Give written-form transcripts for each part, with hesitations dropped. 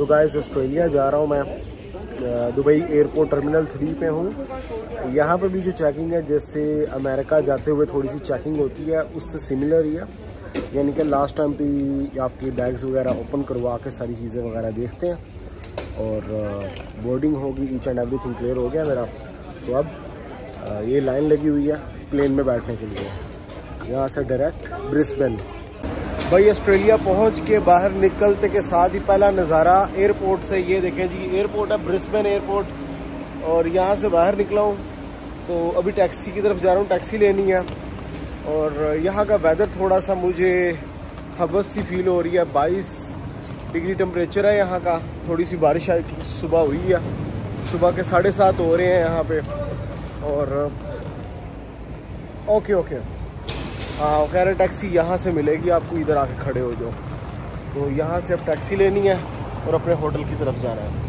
तो guys Australia जा रहा हूँ मैं, दुबई एयरपोर्ट टर्मिनल 3 पे हूँ। यहाँ पे भी जो चेकिंग है जैसे अमेरिका जाते हुए थोड़ी सी चेकिंग होती है उससे सिमिलर ही है, यानी कि लास्ट टाइम भी आपकी बैग्स वगैरह ओपन करवा के सारी चीज़ें वगैरह देखते हैं और बोर्डिंग होगी, ईच एंड एवरीथिंग क्लियर हो गया मेरा। तो अब ये लाइन लगी हुई है प्लेन में बैठने के लिए, यहाँ से डायरेक्ट ब्रिस्बेन। भाई ऑस्ट्रेलिया पहुंच के बाहर निकलते के साथ ही पहला नज़ारा एयरपोर्ट से ये देखें जी, एयरपोर्ट है ब्रिस्बेन एयरपोर्ट। और यहाँ से बाहर निकला हूँ तो अभी टैक्सी की तरफ जा रहा हूँ, टैक्सी लेनी है। और यहाँ का वेदर थोड़ा सा मुझे हवस सी फील हो रही है, 22 डिग्री टेम्परेचर है यहाँ का। थोड़ी सी बारिश आई थी, सुबह हुई है, सुबह के 7:30 हो रहे हैं यहाँ पे। और ओके हाँ, कह रहे टैक्सी यहाँ से मिलेगी आपको, इधर आके खड़े हो जाओ। तो यहाँ से अब टैक्सी लेनी है और अपने होटल की तरफ जाना है।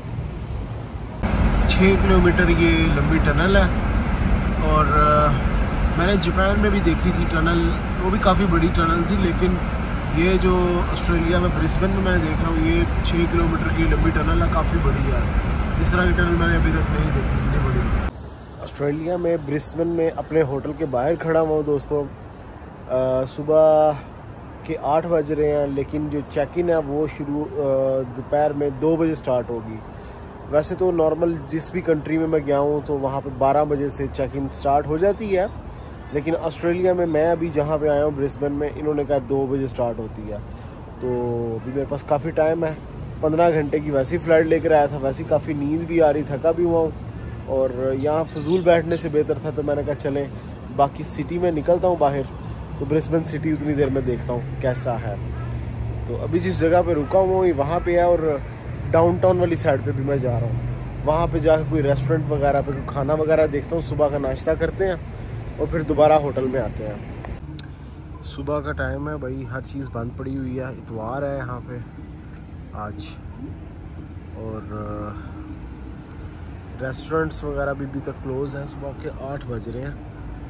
6 किलोमीटर ये लंबी टनल है और मैंने जापान में भी देखी थी टनल, वो भी काफ़ी बड़ी टनल थी, लेकिन ये जो ऑस्ट्रेलिया में ब्रिस्बेन में मैं देख रहा हूँ ये 6 किलोमीटर की लंबी टनल है, काफ़ी बड़ी है। इस तरह की टनल मैंने अभी तक नहीं देखी, इतनी बड़ी। ऑस्ट्रेलिया में ब्रिस्बेन में अपने होटल के बाहर खड़ा हुआ हूँ दोस्तों। सुबह के 8 बज रहे हैं, लेकिन जो चेक इन है वो शुरू दोपहर में 2 बजे स्टार्ट होगी। वैसे तो नॉर्मल जिस भी कंट्री में मैं गया हूँ तो वहाँ पे 12 बजे से चेक इन स्टार्ट हो जाती है, लेकिन ऑस्ट्रेलिया में मैं अभी जहाँ पे आया हूँ ब्रिस्बेन में, इन्होंने कहा 2 बजे स्टार्ट होती है। तो अभी मेरे पास काफ़ी टाइम है, 15 घंटे की वैसी फ़्लाइट लेकर आया था, वैसी काफ़ी नींद भी आ रही, थका भी हुआ हूँ और यहाँ फजूल बैठने से बेहतर था। तो मैंने कहा चलें बाकी सिटी में निकलता हूँ बाहर, तो ब्रिस्बेन सिटी उतनी देर में देखता हूँ कैसा है। तो अभी जिस जगह पे रुका हूँ वहाँ पे है, और डाउनटाउन वाली साइड पे भी मैं जा रहा हूँ। वहाँ पे जाकर कोई रेस्टोरेंट वगैरह पे कोई खाना वगैरह देखता हूँ, सुबह का नाश्ता करते हैं और फिर दोबारा होटल में आते हैं। सुबह का टाइम है भाई, हर चीज़ बंद पड़ी हुई है, इतवार है यहाँ पे आज, और रेस्टोरेंट्स वगैरह भी तक क्लोज़ हैं। सुबह के 8 बज रहे हैं,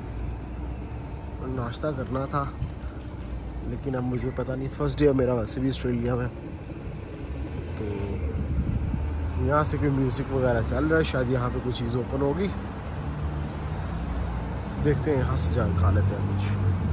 नाश्ता करना था, लेकिन अब मुझे पता नहीं, फर्स्ट डे है मेरा वैसे भी ऑस्ट्रेलिया में। तो यहाँ से कोई म्यूज़िक वगैरह चल रहा है, शायद यहाँ पे कोई चीज़ ओपन होगी, देखते हैं, यहाँ से जा खा लेते हैं कुछ।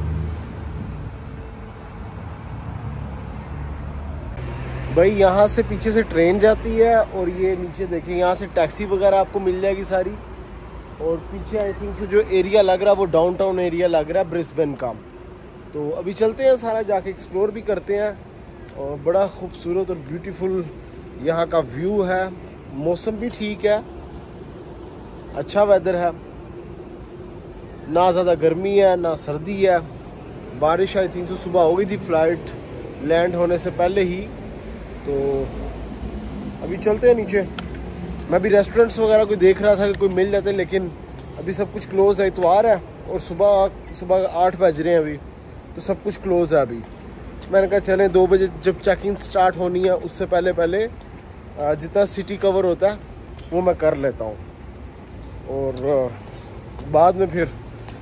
भाई यहाँ से पीछे से ट्रेन जाती है और ये नीचे देखिए यहाँ से टैक्सी वगैरह आपको मिल जाएगी सारी। और पीछे आई थिंक जो एरिया लग रहा है वो डाउनटाउन एरिया लग रहा है ब्रिस्बेन का। तो अभी चलते हैं, सारा जाके एक्सप्लोर भी करते हैं। और बड़ा खूबसूरत और ब्यूटीफुल यहाँ का व्यू है, मौसम भी ठीक है, अच्छा वेदर है, ना ज़्यादा गर्मी है ना सर्दी है। बारिश आई थिंक सुबह हो गई थी फ़्लाइट लैंड होने से पहले ही। तो अभी चलते हैं नीचे। मैं भी रेस्टोरेंट्स वगैरह कोई देख रहा था कि कोई मिल जाते, लेकिन अभी सब कुछ क्लोज़ है, इतवार है और सुबह 8 बज रहे हैं अभी, तो सब कुछ क्लोज़ है अभी। मैंने कहा चलें 2 बजे जब चेकिंग स्टार्ट होनी है उससे पहले जितना सिटी कवर होता है वो मैं कर लेता हूँ, और बाद में फिर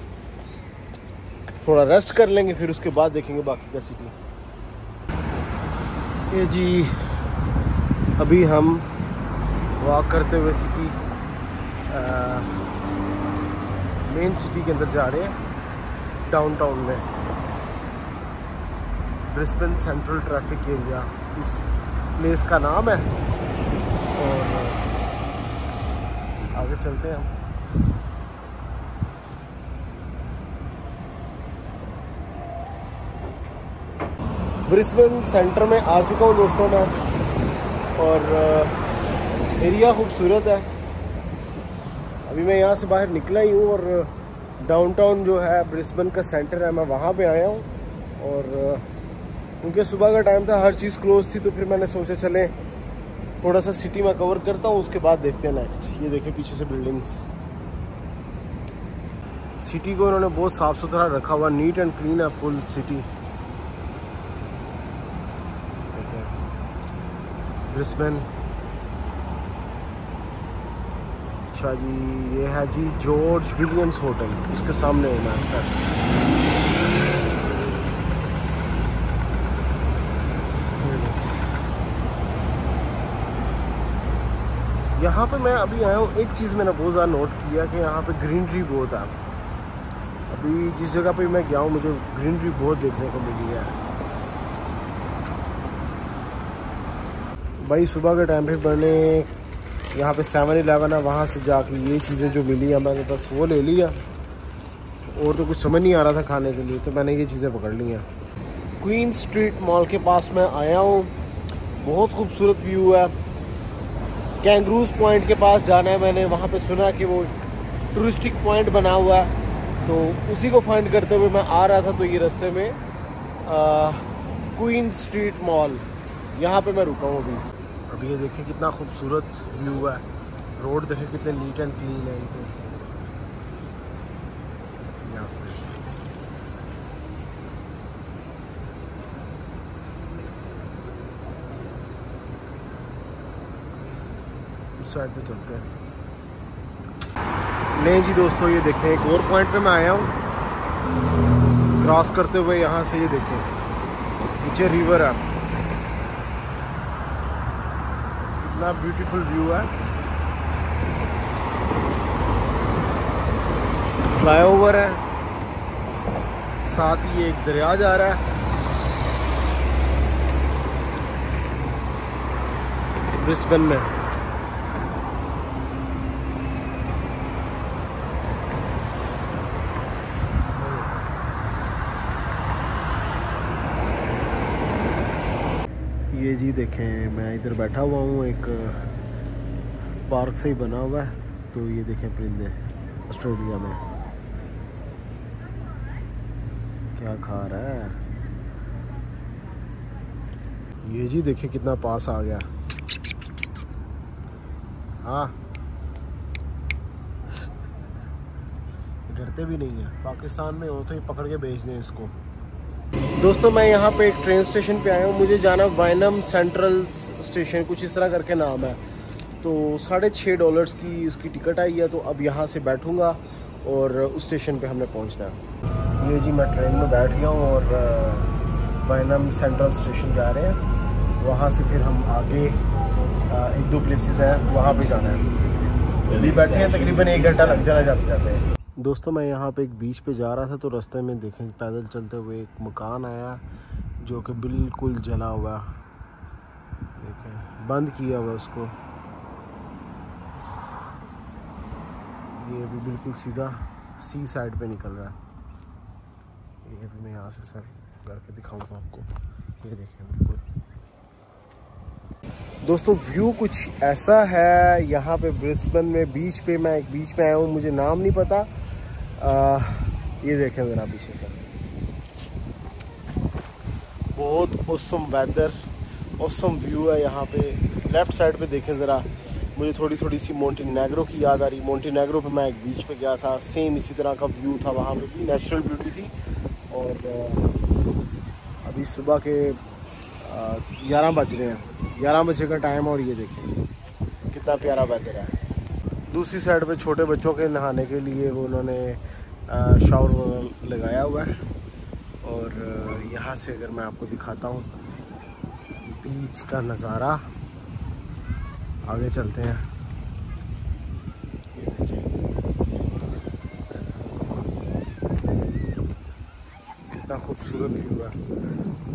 थोड़ा रेस्ट कर लेंगे, फिर उसके बाद देखेंगे बाकी का सिटी। ये जी अभी हम वॉक करते हुए सिटी मेन सिटी के अंदर जा रहे हैं, डाउनटाउन में। ब्रिस्बेन सेंट्रल ट्रैफिक एरिया इस प्लेस का नाम है, और आगे चलते हैं हम। ब्रिस्बेन सेंटर में आ चुका हूँ दोस्तों मैं, और एरिया खूबसूरत है। अभी मैं यहाँ से बाहर निकला ही हूँ और डाउनटाउन जो है ब्रिस्बेन का सेंटर है, मैं वहाँ पे आया हूँ। और क्योंकि सुबह का टाइम था, हर चीज़ क्लोज थी, तो फिर मैंने सोचा चले थोड़ा सा सिटी में कवर करता हूँ, उसके बाद देखते हैं नेक्स्ट। ये देखिए पीछे से बिल्डिंग्स। सिटी को उन्होंने बहुत साफ़ सुथरा रखा हुआ, नीट एंड क्लीन है फुल सिटी। ब्रिस्बेन, अच्छा जी ये है जी जॉर्ज विलियम्स होटल, उसके सामने है नाश्ता। यहाँ पे मैं अभी आया हूँ, एक चीज़ मैंने बहुत ज़्यादा नोट किया कि यहाँ पे ग्रीनरी बहुत है। अभी जिस जगह पे मैं गया हूँ मुझे ग्रीनरी बहुत देखने को मिली है। भाई सुबह के टाइम पे मैंने यहाँ पे 7-Eleven है, वहाँ से जाके ये चीज़ें जो मिली हैं मैंने बस वो ले लिया, और तो कुछ समझ नहीं आ रहा था खाने के लिए, तो मैंने ये चीज़ें पकड़ ली हैं। क्वीन स्ट्रीट मॉल के पास मैं आया हूँ, बहुत खूबसूरत व्यू है। कैंगरूज पॉइंट के पास जाना है, मैंने वहाँ पे सुना कि वो टूरिस्टिक पॉइंट बना हुआ है, तो उसी को फाइंड करते हुए मैं आ रहा था। तो ये रास्ते में क्वीन स्ट्रीट मॉल, यहाँ पे मैं रुका हूँ अभी ये देखिए कितना खूबसूरत व्यू है, रोड देखें कितने नीट एंड क्लीन है इनके। यहाँ से उस साइड पे चलते हैं। नहीं जी दोस्तों, ये देखें एक और पॉइंट पे मैं आया हूँ क्रॉस करते हुए। यहाँ से ये देखें नीचे रिवर है, इतना ब्यूटीफुल व्यू है। फ्लाईओवर है, साथ ही एक दरिया जा रहा है। ब्रिस्बेन में ये जी देखें, मैं इधर बैठा हुआ हूँ, एक पार्क से ही बना हुआ है। तो ये देखें परिंदे ऑस्ट्रेलिया में क्या खा रहा है। ये जी देखें कितना पास आ गया। हाँ डरते भी नहीं है, पाकिस्तान में हो तो ही पकड़ के भेज दें इसको। दोस्तों मैं यहाँ पे एक ट्रेन स्टेशन पे आया हूँ, मुझे जाना वाइनम सेंट्रल स्टेशन, कुछ इस तरह करके नाम है। तो $6.5 की उसकी टिकट आई है, तो अब यहाँ से बैठूँगा और उस स्टेशन पे हमने पहुँचना है। ये जी मैं ट्रेन में बैठ गया हूँ और वाइनम सेंट्रल स्टेशन जा रहे हैं। वहाँ से फिर हम आगे 1-2 प्लेसेस हैं, वहाँ पे जाना है। अभी बैठे हैं, तकरीबन 1 घंटा लग जाना जाते जाते। दोस्तों मैं यहाँ पे एक बीच पे जा रहा था, तो रास्ते में देखें पैदल चलते हुए एक मकान आया जो कि बिल्कुल जला हुआ, देखें बंद किया हुआ उसको। ये अभी बिल्कुल सीधा सी साइड पे निकल रहा है। ये अभी मैं यहाँ से सर करके दिखाऊंगा आपको। ये देखें बिल्कुल दोस्तों व्यू कुछ ऐसा है यहाँ पे ब्रिस्बेन में। बीच पे मैं एक बीच पे आया हूँ, मुझे नाम नहीं पता। ये देखें ज़रा पीछे से, बहुत ऑसम वेदर, ऑसम व्यू है यहाँ पे। लेफ़्ट साइड पे देखें ज़रा, मुझे थोड़ी सी मोंटेनेग्रो की याद आ रही। मोंटेनेग्रो पे मैं एक बीच पे गया था, सेम इसी तरह का व्यू था, वहाँ पे भी नेचुरल ब्यूटी थी। और अभी सुबह के 11 बज रहे हैं, 11 बजे का टाइम, और ये देखें कितना प्यारा वेदर है। दूसरी साइड पे छोटे बच्चों के नहाने के लिए वो उन्होंने शावर लगाया हुआ है। और यहाँ से अगर मैं आपको दिखाता हूँ बीच का नज़ारा, आगे चलते हैं। कितना खूबसूरत व्यू है।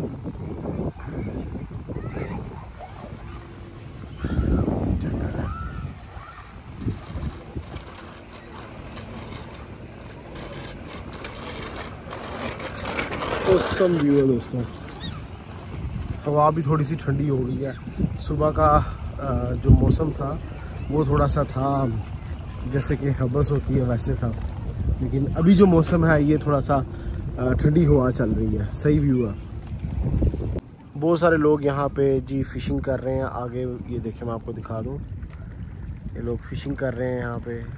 ऑसम व्यू है दोस्तों। हवा भी थोड़ी सी ठंडी हो गई है। सुबह का जो मौसम था वो थोड़ा सा था जैसे कि हबस होती है वैसे था, लेकिन अभी जो मौसम है ये थोड़ा सा ठंडी हवा चल रही है, सही व्यू है। बहुत सारे लोग यहाँ पे जी फ़िशिंग कर रहे हैं। आगे ये देखें, मैं आपको दिखा दूँ, ये लोग फ़िशिंग कर रहे हैं यहाँ पे।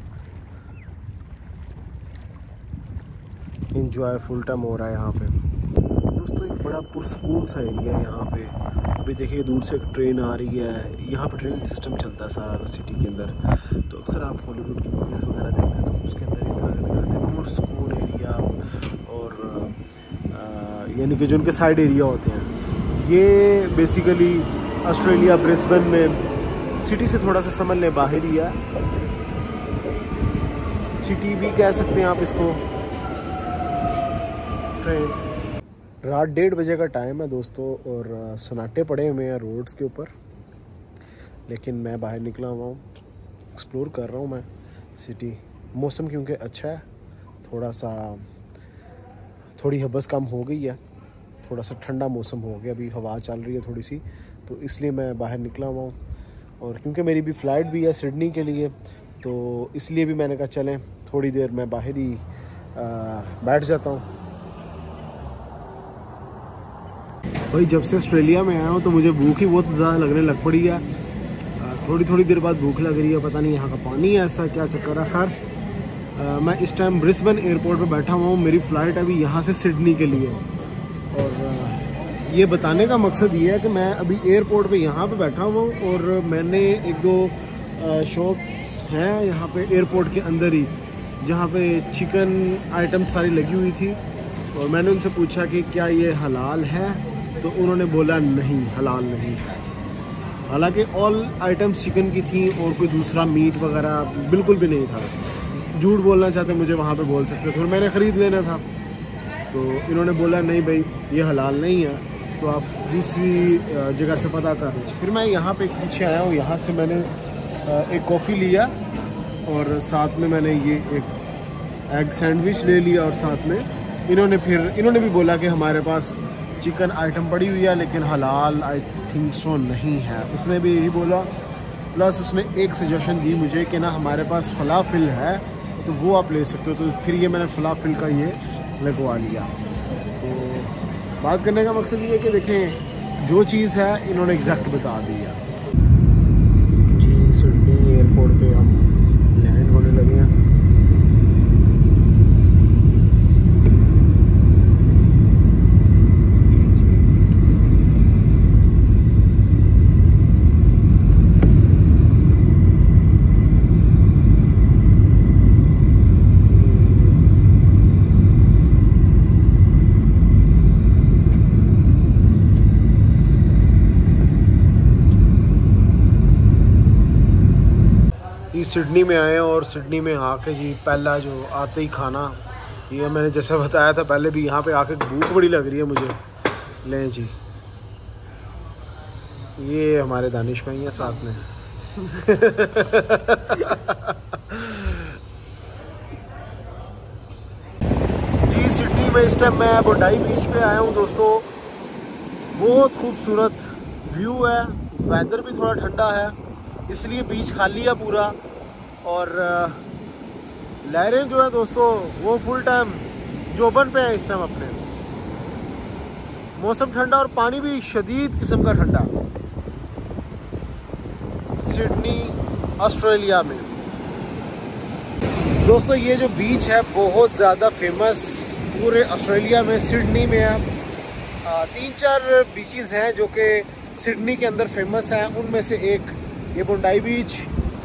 इंजॉय फुल टाइम हो रहा है यहाँ पे दोस्तों। एक बड़ा पुरसकून सा एरिया है यहाँ पे। अभी देखिए दूर से एक ट्रेन आ रही है। यहाँ पे ट्रेन सिस्टम चलता है सारा सिटी के अंदर। तो अक्सर आप हॉलीवुड की मूवीज़ वगैरह देखते हैं तो उसके अंदर इस तरह का दिखाते हैं पुरसकून एरिया, और यानी कि जो उनके साइड एरिया होते हैं। ये बेसिकली ऑस्ट्रेलिया ब्रिस्बेन में सिटी से थोड़ा सा समझ लें बाहर ही है, सिटी भी कह सकते हैं आप इसको। ट्रेन रात 1:30 बजे का टाइम है दोस्तों, और सन्नाटे पड़े हुए हैं रोड्स के ऊपर, लेकिन मैं बाहर निकला हुआ हूँ, एक्सप्लोर कर रहा हूँ मैं सिटी। मौसम क्योंकि अच्छा है, थोड़ी हबस कम हो गई है, थोड़ा सा ठंडा मौसम हो गया, अभी हवा चल रही है थोड़ी सी, तो इसलिए मैं बाहर निकला हुआ हूँ। और क्योंकि मेरी भी फ़्लाइट भी है सिडनी के लिए, तो इसलिए भी मैंने कहा चलें थोड़ी देर मैं बाहर ही बैठ जाता हूँ। भाई जब से ऑस्ट्रेलिया में आया हूँ तो मुझे भूख ही बहुत ज़्यादा लगने लग पड़ी है, थोड़ी देर बाद भूख लग रही है, पता नहीं यहाँ का पानी है ऐसा क्या चक्कर है। खैर मैं इस टाइम ब्रिस्बेन एयरपोर्ट पे बैठा हुआ हूँ, मेरी फ़्लाइट अभी यहाँ से सिडनी के लिए, और ये बताने का मकसद ये है कि मैं अभी एयरपोर्ट पे यहाँ पे बैठा हुआ हूँ, और मैंने 1-2 शॉप्स हैं यहाँ पे एयरपोर्ट के अंदर ही, जहाँ पे चिकन आइटम सारी लगी हुई थी, और मैंने उनसे पूछा कि क्या ये हलाल है, तो उन्होंने बोला नहीं, हलाल नहीं है। हालांकि ऑल आइटम्स चिकन की थी और कोई दूसरा मीट वगैरह बिल्कुल भी नहीं था। झूठ बोलना चाहते मुझे वहाँ पे बोल सकते थे, और मैंने ख़रीद लेना था, तो इन्होंने बोला नहीं भाई ये हलाल नहीं है, तो आप दूसरी जगह से पता कर लें। फिर मैं यहाँ पे पीछे आया हूँ, यहाँ से मैंने एक कॉफ़ी लिया, और साथ में मैंने ये एक एग सैंडविच ले लिया, और साथ में इन्होंने भी बोला कि हमारे पास चिकन आइटम पड़ी हुई है लेकिन हलाल आई थिंक सो नहीं है, उसने भी यही बोला। प्लस उसने एक सजेशन दी मुझे कि ना हमारे पास फलाफिल है तो वो आप ले सकते हो, तो फिर ये मैंने फलाफिल का ये लगवा लिया। तो बात करने का मकसद ये है कि देखें जो चीज़ है इन्होंने एग्जैक्ट बता दी है। जी सिडनी एयरपोर्ट पे हम लैंड होने लगे हैं। सिडनी में आए और सिडनी में आके जी पहला जो आते ही खाना, ये मैंने जैसे बताया था पहले भी, यहाँ पे आके भूख बड़ी लग रही है मुझे। लें जी ये हमारे दानिश भाई हैं साथ में। जी सिडनी में इस टाइम मैं बोंडाई बीच पे आया हूँ दोस्तों, बहुत खूबसूरत व्यू है, वेदर भी थोड़ा ठंडा है इसलिए बीच खाली है पूरा, और लहरें जो है दोस्तों वो फुल टाइम जोबन पे है इस टाइम अपने। मौसम ठंडा और पानी भी शदीद किस्म का ठंडा। सिडनी ऑस्ट्रेलिया में दोस्तों ये जो बीच है बहुत ज़्यादा फेमस पूरे ऑस्ट्रेलिया में, सिडनी में है। 3-4 बीचेस हैं जो कि सिडनी के अंदर फेमस हैं, उनमें से एक ये बोंडाई बीच।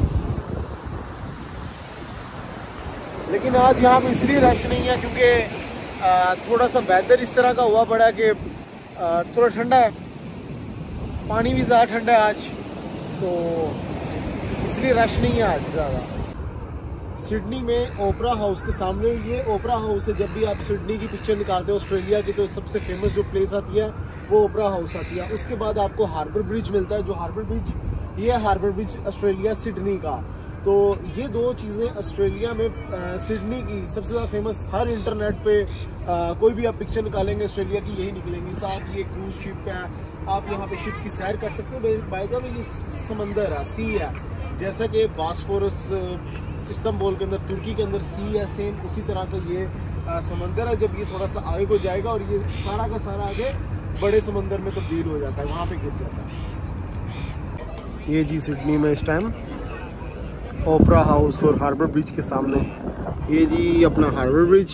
लेकिन आज यहाँ पे इसलिए रश नहीं है क्योंकि थोड़ा सा वेदर इस तरह का हुआ पड़ा कि थोड़ा ठंडा है, पानी भी ज़्यादा ठंडा है आज, तो इसलिए रश नहीं है आज ज़्यादा। सिडनी में ओपरा हाउस के सामने ये ओपरा हाउस है। जब भी आप सिडनी की पिक्चर निकालते हो ऑस्ट्रेलिया की तो सबसे फेमस जो प्लेस आती है वो ओपरा हाउस आती है। उसके बाद आपको हार्बर ब्रिज मिलता है, जो हार्बर ब्रिज, ये हार्बर ब्रिज ऑस्ट्रेलिया सिडनी का। तो ये दो चीज़ें ऑस्ट्रेलिया में सिडनी की सबसे ज़्यादा फेमस। हर इंटरनेट पे कोई भी आप पिक्चर निकालेंगे ऑस्ट्रेलिया की यही निकलेंगी। साथ ये क्रूज शिप है, आप यहाँ पे शिप की सैर कर सकते हो। बाय द वे ये समंदर है, सी है, जैसा कि बास्फोरस इस्तांबुल के अंदर, तुर्की के अंदर सी है, सेम उसी तरह का ये समंदर है। जब ये थोड़ा सा आगे को जाएगा और ये सारा का सारा आगे बड़े समंदर में तब्दील हो जाता है, वहाँ पे गिर जाता है। ये जी सिडनी में इस टाइम ओपरा हाउस और हार्बर ब्रिज के सामने, ये जी अपना हार्बर ब्रिज,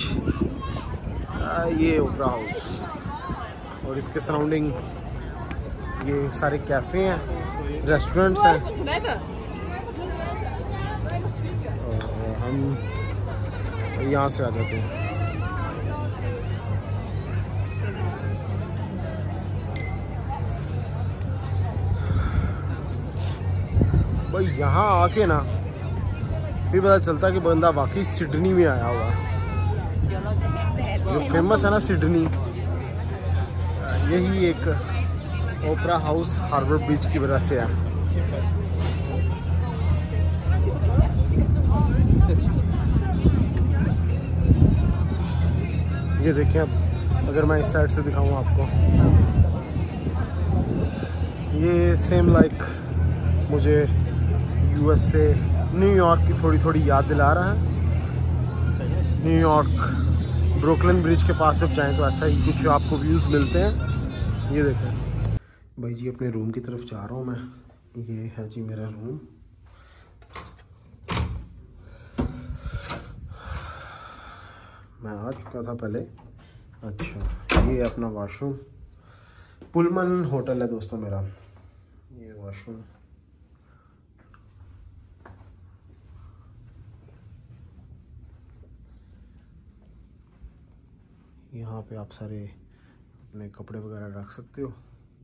ये ओपरा हाउस और इसके सराउंडिंग ये सारे कैफ़े हैं, रेस्टोरेंट्स हैं। और हम यहाँ से आ जाते हैं। भाई यहाँ आके ना फिर पता चलता कि बंदा वाकई सिडनी में आया हुआ है। जो फेमस है ना सिडनी, यही एक ओपरा हाउस हार्बर बीच की वजह से है। ये देखिए, अब अगर मैं इस साइड से दिखाऊं आपको, ये सेम लाइक मुझे यूएस से न्यूयॉर्क की थोड़ी थोड़ी याद दिला रहा है। न्यूयॉर्क ब्रुकलिन ब्रिज के पास जब जाएं तो ऐसा ही कुछ आपको व्यूज़ मिलते हैं। ये देखें भाई जी, अपने रूम की तरफ जा रहा हूँ मैं। ये है जी मेरा रूम। मैं आ चुका था पहले। अच्छा, ये अपना वॉशरूम। पुलमन होटल है दोस्तों मेरा। ये वॉशरूम, यहाँ पे आप सारे अपने कपड़े वगैरह रख सकते हो।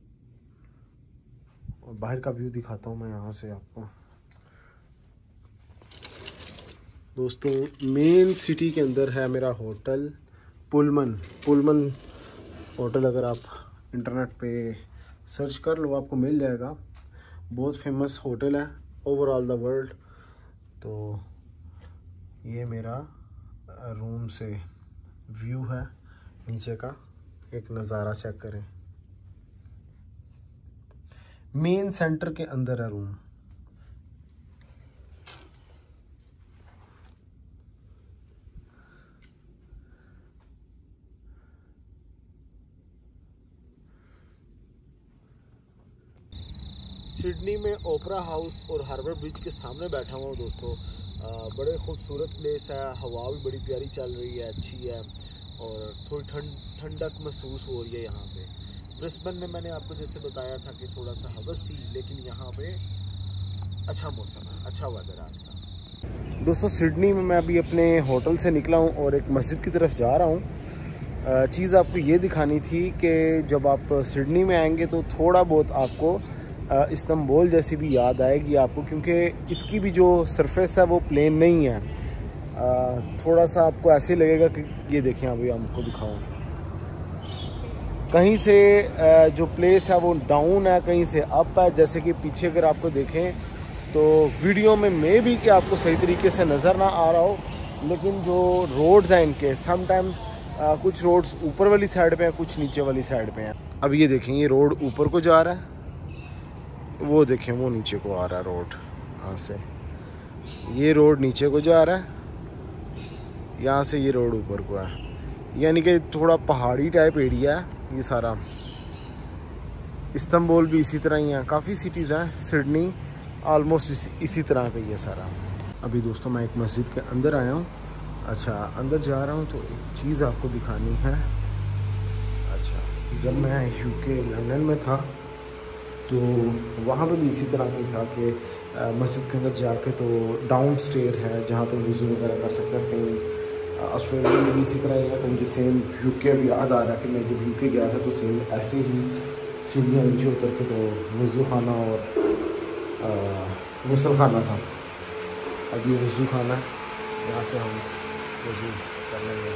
और बाहर का व्यू दिखाता हूँ मैं यहाँ से आपको। दोस्तों, मेन सिटी के अंदर है मेरा होटल पुलमन होटल। अगर आप इंटरनेट पे सर्च कर लो आपको मिल जाएगा। बहुत फेमस होटल है ओवरऑल द वर्ल्ड। तो ये मेरा रूम से व्यू है नीचे का। एक नज़ारा चेक करें। मेन सेंटर के अंदर है रूम। सिडनी में ओपरा हाउस और हार्बर ब्रिज के सामने बैठा हुआ हूँ दोस्तों। बड़े खूबसूरत प्लेस है। हवा भी बड़ी प्यारी चल रही है, अच्छी है और थोड़ी ठंडक महसूस हो रही है यहाँ पे। ब्रिस्बेन में मैंने आपको जैसे बताया था कि थोड़ा सा हवस थी, लेकिन यहाँ पे अच्छा मौसम है, अच्छा वेदर आज का। दोस्तों, सिडनी में मैं अभी अपने होटल से निकला हूँ और एक मस्जिद की तरफ जा रहा हूँ। चीज़ आपको ये दिखानी थी कि जब आप सिडनी में आएंगे तो थोड़ा बहुत आपको इस्तांबुल जैसी भी याद आएगी आपको, क्योंकि इसकी भी जो सरफेस है वो प्लेन नहीं है। थोड़ा सा आपको ऐसे लगेगा कि ये देखिए, अभी आपको दिखाऊं, कहीं से जो प्लेस है वो डाउन है, कहीं से अप है। जैसे कि पीछे अगर आपको देखें तो वीडियो में मे भी कि आपको सही तरीके से नज़र ना आ रहा हो, लेकिन जो रोड्स हैं इनके समटाइम कुछ रोड्स ऊपर वाली साइड पे हैं, कुछ नीचे वाली साइड पे हैं। अब ये देखें, ये रोड ऊपर को जा रहा है, वो देखें वो नीचे को आ रहा है रोड। यहाँ से ये रोड नीचे को जा रहा है, यहाँ से ये रोड ऊपर को है। यानी कि थोड़ा पहाड़ी टाइप एरिया है ये सारा। इस्तांबुल भी इसी तरह ही है। काफ़ी सिटीज़ हैं। सिडनी ऑलमोस्ट इसी तरह का ही है सारा। अभी दोस्तों मैं एक मस्जिद के अंदर आया हूँ। अच्छा, अंदर जा रहा हूँ तो एक चीज़ आपको दिखानी है। अच्छा, जब मैं यूके लंदन में था तो वहाँ पे भी इसी तरह का था कि मस्जिद के अंदर जाके तो डाउन स्टेयर है जहाँ पे वज़ू वगैरह कर सकते हैं। सेम ऑस्ट्रेलिया में भी इसी तरह ही है। तो मुझे सेम यूके भी याद आ रहा है कि मैं जब यूके गया था तो सेम ऐसे ही सीढ़ियाँ नीचे उतर के तो वज़ू खाना और गुस्ल खाना था। अब ये वज़ू खाना है, यहाँ से हम वज़ू कर लेंगे।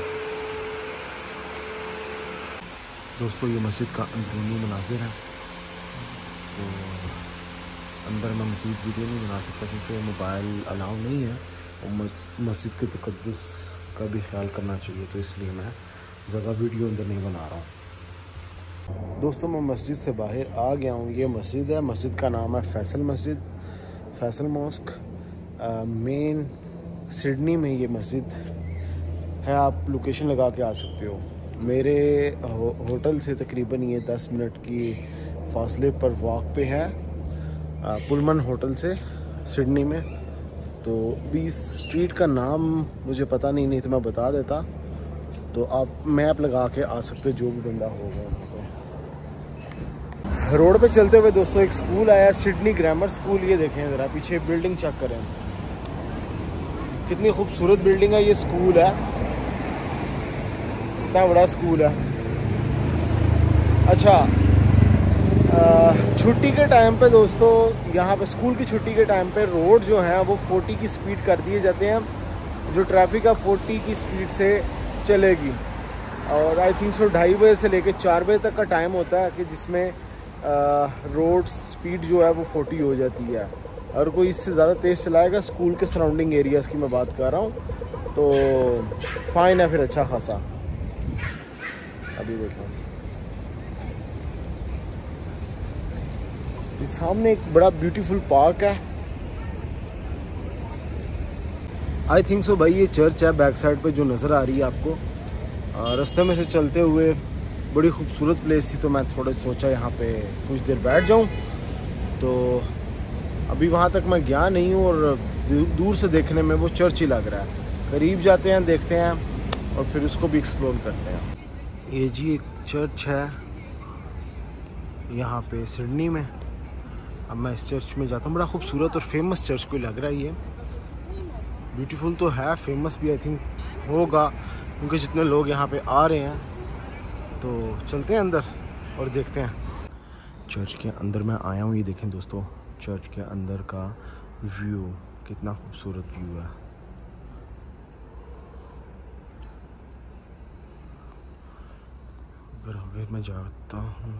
दोस्तों, ये मस्जिद का अंदरूनी मनाज़िर है। तो अंदर मैं मस्जिद वीडियो नहीं बना सकता क्योंकि मोबाइल अलाउ नहीं है और मस्जिद के तक़द्दुस का भी ख्याल करना चाहिए, तो इसलिए मैं ज़्यादा वीडियो अंदर नहीं बना रहा हूँ। दोस्तों, मैं मस्जिद से बाहर आ गया हूँ। ये मस्जिद है, मस्जिद का नाम है फैसल मस्जिद, फैसल मॉस्क। मेन सिडनी में ये मस्जिद है। आप लोकेशन लगा के आ सकते हो। मेरे होटल से तकरीबन ये 10 मिनट की फासले पर वॉक पे है पुलमन होटल से सिडनी में। तो भी स्ट्रीट का नाम मुझे पता नहीं तो मैं बता देता, तो आप मैप लगा के आ सकते जो भी बंदा होगा। रोड पे चलते हुए दोस्तों एक स्कूल आया, सिडनी ग्रामर स्कूल। ये देखें ज़रा पीछे बिल्डिंग चेक करें, कितनी खूबसूरत बिल्डिंग है। ये स्कूल है, इतना बड़ा स्कूल है। अच्छा, छुट्टी के टाइम पे दोस्तों, यहाँ पे स्कूल की छुट्टी के टाइम पे रोड जो है वो 40 की स्पीड कर दिए जाते हैं। जो ट्रैफिक है 40 की स्पीड से चलेगी। और आई थिंक सो 2:30 बजे से लेकर 4 बजे तक का टाइम होता है कि जिसमें रोड स्पीड जो है वो 40 हो जाती है। और कोई इससे ज़्यादा तेज़ चलाएगा, स्कूल के सराउंडिंग एरियाज़ की मैं बात कर रहा हूँ, तो फाइन है फिर अच्छा खासा। अभी देखो सामने एक बड़ा ब्यूटीफुल पार्क है। आई थिंक सो भाई ये चर्च है बैक साइड पे जो नज़र आ रही है आपको। रास्ते में से चलते हुए बड़ी खूबसूरत प्लेस थी, तो मैं थोड़ा सोचा यहाँ पे कुछ देर बैठ जाऊँ। तो अभी वहाँ तक मैं गया नहीं हूँ और दूर से देखने में वो चर्च ही लग रहा है। करीब जाते हैं, देखते हैं और फिर उसको भी एक्सप्लोर करते हैं। ये जी एक चर्च है यहाँ पे सिडनी में। अब मैं इस चर्च में जाता हूँ। बड़ा खूबसूरत और फेमस चर्च कोई लग रहा है ये। ब्यूटीफुल तो है, फेमस भी आई थिंक होगा क्योंकि जितने लोग यहाँ पे आ रहे हैं। तो चलते हैं अंदर और देखते हैं। चर्च के अंदर मैं आया हूँ। ये देखें दोस्तों, चर्च के अंदर का व्यू कितना खूबसूरत व्यू है। अगर मैं जाता हूँ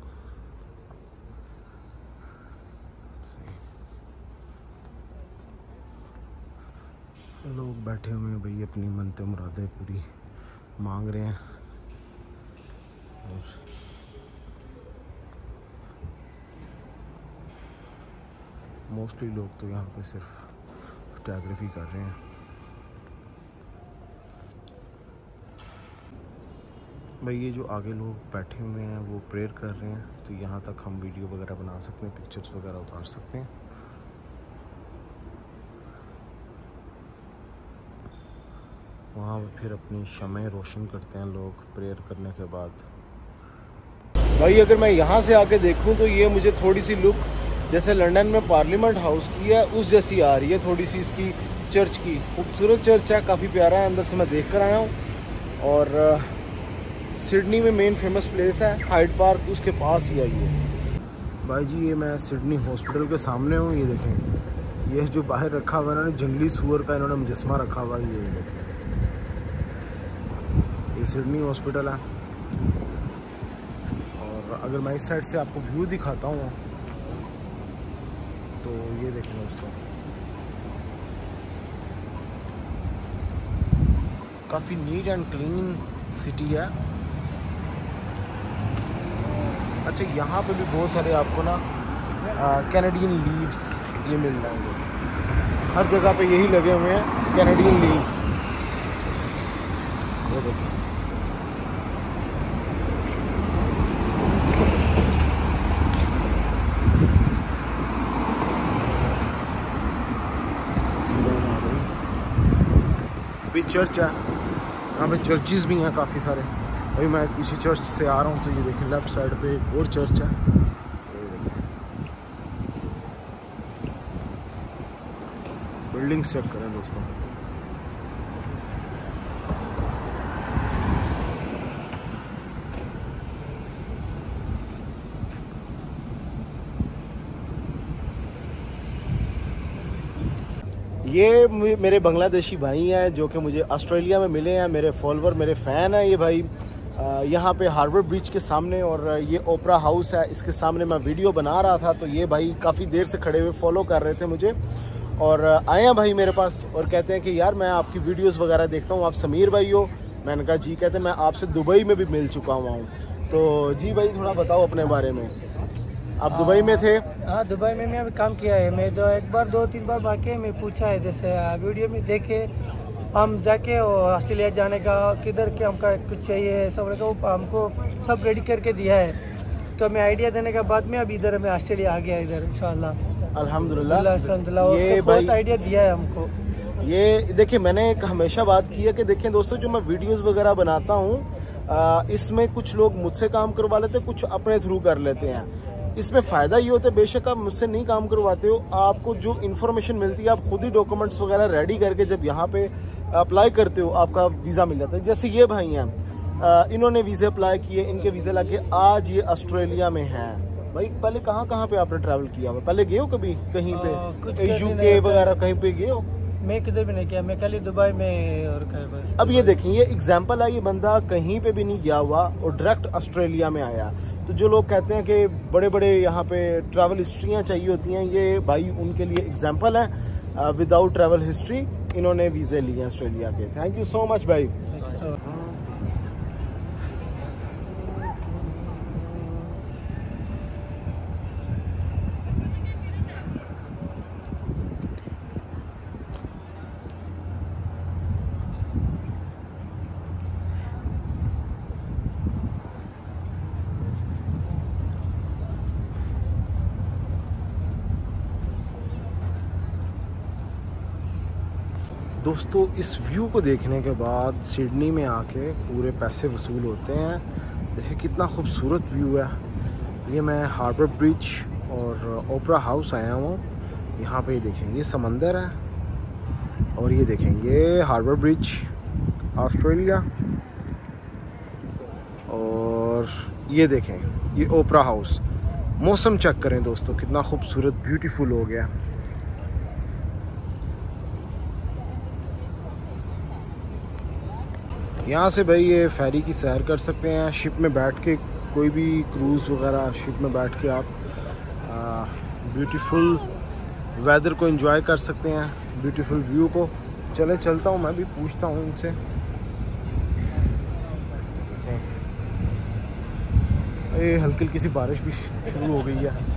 लोग बैठे हुए हैं भाई, अपनी मनते मुरादें पूरी मांग रहे हैं। और मोस्टली लोग तो यहाँ पे सिर्फ फोटोग्राफी कर रहे हैं। भाई ये जो आगे लोग बैठे हुए हैं वो प्रेयर कर रहे हैं, तो यहाँ तक हम वीडियो वगैरह बना सकते हैं, पिक्चर्स वगैरह उतार सकते हैं। वहाँ फिर अपनी शमें रोशन करते हैं लोग प्रेयर करने के बाद। भाई अगर मैं यहाँ से आके देखूँ तो ये मुझे थोड़ी सी लुक जैसे लंदन में पार्लियामेंट हाउस की है उस जैसी आ रही है थोड़ी सी। इसकी चर्च की खूबसूरत चर्च है, काफ़ी प्यारा है, अंदर से मैं देख कर आया हूँ। और सिडनी में मेन फेमस प्लेस है हाइड पार्क, उसके पास ही है ये। भाई जी ये मैं सिडनी हॉस्पिटल के सामने हूँ। ये देखें, ये जो बाहर रखा हुआ है ना जंगली सूअर का इन्होंने मुजस्मा रखा हुआ है। ये देखें, ये सिडनी हॉस्पिटल है। और अगर मैं इस साइड से आपको व्यू दिखाता हूँ तो ये देखें दोस्तों, काफ़ी नीट एंड क्लीन सिटी है। अच्छा यहाँ पे भी बहुत सारे आपको ना कैनेडियन लीव्स ये मिल जाएंगे। हर जगह पे यही लगे हुए हैं कैनेडियन लीव्स। वो देखिए अभी चर्च है, यहाँ पे चर्चेस भी हैं काफ़ी सारे। अभी मैं पीछे चर्च से आ रहा हूँ तो ये देखें लेफ्ट साइड पे एक और चर्च है। बिल्डिंग्स चेक करें दोस्तों। ये मेरे बांग्लादेशी भाई हैं जो कि मुझे ऑस्ट्रेलिया में मिले हैं, मेरे फॉलोवर, मेरे फ़ैन हैं ये भाई। यहाँ पे हार्बर ब्रिज के सामने और ये ओपरा हाउस है, इसके सामने मैं वीडियो बना रहा था, तो ये भाई काफ़ी देर से खड़े हुए फॉलो कर रहे थे मुझे और आए हैं भाई मेरे पास और कहते हैं कि यार मैं आपकी वीडियोस वगैरह देखता हूँ, आप समीर भाई हो। मैंने कहा जी, कहते हैं मैं आपसे दुबई में भी मिल चुका हुआ हूँ। तो जी भाई थोड़ा बताओ अपने बारे में, आप दुबई में थे? हाँ दुबई में मैं अभी काम किया है। मैं एक बार 2-3 बार बाकी मैं पूछा है, जैसे वीडियो में देखे हम जाके ऑस्ट्रेलिया जाने का किधर के हमका कुछ चाहिए सब का हमको सब रेडी करके दिया है। तो मैं आइडिया देने के बाद में अब इधर मैं ऑस्ट्रेलिया आ गया इधर इंशाल्लाह अल्हम्दुलिल्लाह। ये बहुत आइडिया दिया है हमको। ये देखिए मैंने एक हमेशा बात की है कि देखें दोस्तों, जो मैं वीडियोस वगैरह बनाता हूँ इसमें कुछ लोग मुझसे काम करवा लेते, कुछ अपने थ्रू कर लेते हैं। इसमें फ़ायदा ये होता है, बेशक आप मुझसे नहीं काम करवाते हो, आपको जो इन्फॉर्मेशन मिलती है आप खुद ही डॉक्यूमेंट्स वगैरह रेडी करके जब यहाँ पे अप्लाई करते हो आपका वीज़ा मिल जाता है। जैसे ये भाई हैं, इन्होंने वीज़े अप्लाई किए, इनके वीज़े लगे, आज ये ऑस्ट्रेलिया में हैं। भाई पहले कहाँ कहाँ पे आपने ट्रैवल किया हुआ? पहले गए हो कभी कहीं पे? कुछ यूके वगैरह कहीं पे गए हो? मैं किधर भी नहीं किया, मैं खाली दुबई में और कहीं बस। अब ये देखें, ये एग्जाम्पल है, ये बंदा कहीं पे भी नहीं गया हुआ और डायरेक्ट ऑस्ट्रेलिया में आया। तो जो लोग कहते हैं कि बड़े बड़े यहाँ पे ट्रैवल हिस्ट्रियाँ चाहिए होती हैं, ये भाई उनके लिए एग्जाम्पल है। विदाउट ट्रैवल हिस्ट्री इन्होंने वीज़े लिए ऑस्ट्रेलिया के। थैंक यू सो मच भाई। दोस्तों इस व्यू को देखने के बाद सिडनी में आके पूरे पैसे वसूल होते हैं। देखिए कितना खूबसूरत व्यू है। ये मैं हार्बर ब्रिज और ओपरा हाउस आया हूँ। यहाँ पे देखेंगे समंदर है और ये देखेंगे हार्बर ब्रिज ऑस्ट्रेलिया, और ये देखें ये ओपरा हाउस। मौसम चेक करें दोस्तों, कितना खूबसूरत ब्यूटीफुल हो गया। यहाँ से भाई ये फेरी की सैर कर सकते हैं, शिप में बैठ के, कोई भी क्रूज़ वगैरह शिप में बैठ के आप ब्यूटीफुल वेदर को एंजॉय कर सकते हैं, ब्यूटीफुल व्यू को। चले चलता हूँ, मैं भी पूछता हूँ इनसे। ये हल्की हल्की सी बारिश भी शुरू हो गई है।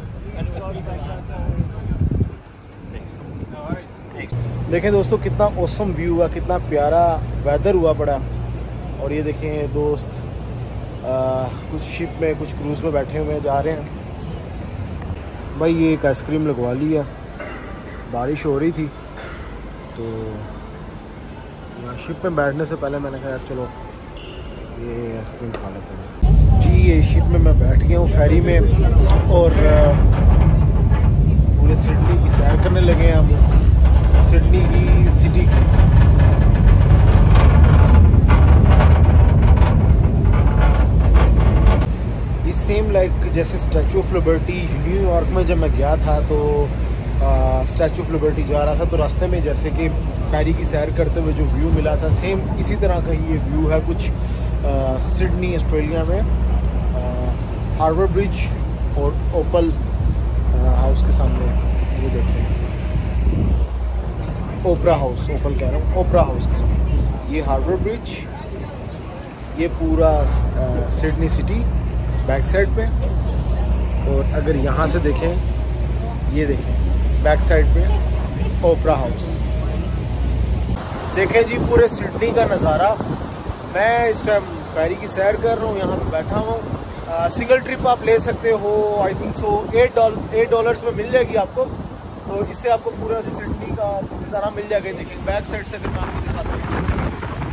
देखें दोस्तों कितना औसम व्यू हुआ, कितना प्यारा वेदर हुआ पड़ा। और ये देखें दोस्त कुछ शिप में कुछ क्रूज़ में बैठे हुए जा रहे हैं। भाई ये एक आइसक्रीम लगवा ली है, बारिश हो रही थी तो यहाँ शिप में बैठने से पहले मैंने कहा चलो ये आइसक्रीम खा लेते हैं। जी ये शिप में मैं बैठ गया हूँ फेरी में और पूरे सिडनी की सैर करने लगे हैं हम, सिडनी की सिटी की। ये सेम लाइक जैसे स्टैचू ऑफ लिबर्टी न्यूयॉर्क में जब मैं गया था तो स्टैचू ऑफ लिबर्टी जा रहा था तो रास्ते में जैसे कि फेरी की सैर करते हुए जो व्यू मिला था, सेम इसी तरह का ये व्यू है कुछ सिडनी ऑस्ट्रेलिया में। हार्बर ब्रिज और ओपल हाउस के सामने ये देखें, ओपरा हाउस, ओपल कह रहा हूँ, ओपरा हाउस के सामने ये हार्बर ब्रिज, ये पूरा सिडनी सिटी बैक साइड पे। और अगर यहाँ से देखें, ये देखें बैक साइड पे ओपरा हाउस। देखें जी पूरे सिडनी का नज़ारा। मैं इस टाइम फेरी की सैर कर रहा हूँ, यहाँ पे बैठा हूँ। सिंगल ट्रिप आप ले सकते हो, आई थिंक सो $8 में मिल जाएगी आपको। तो इससे आपको पूरा सिडनी का नज़ारा मिल जाएगा। देखिए बैक साइड से अगर मैं आपको दिखाता हूँ,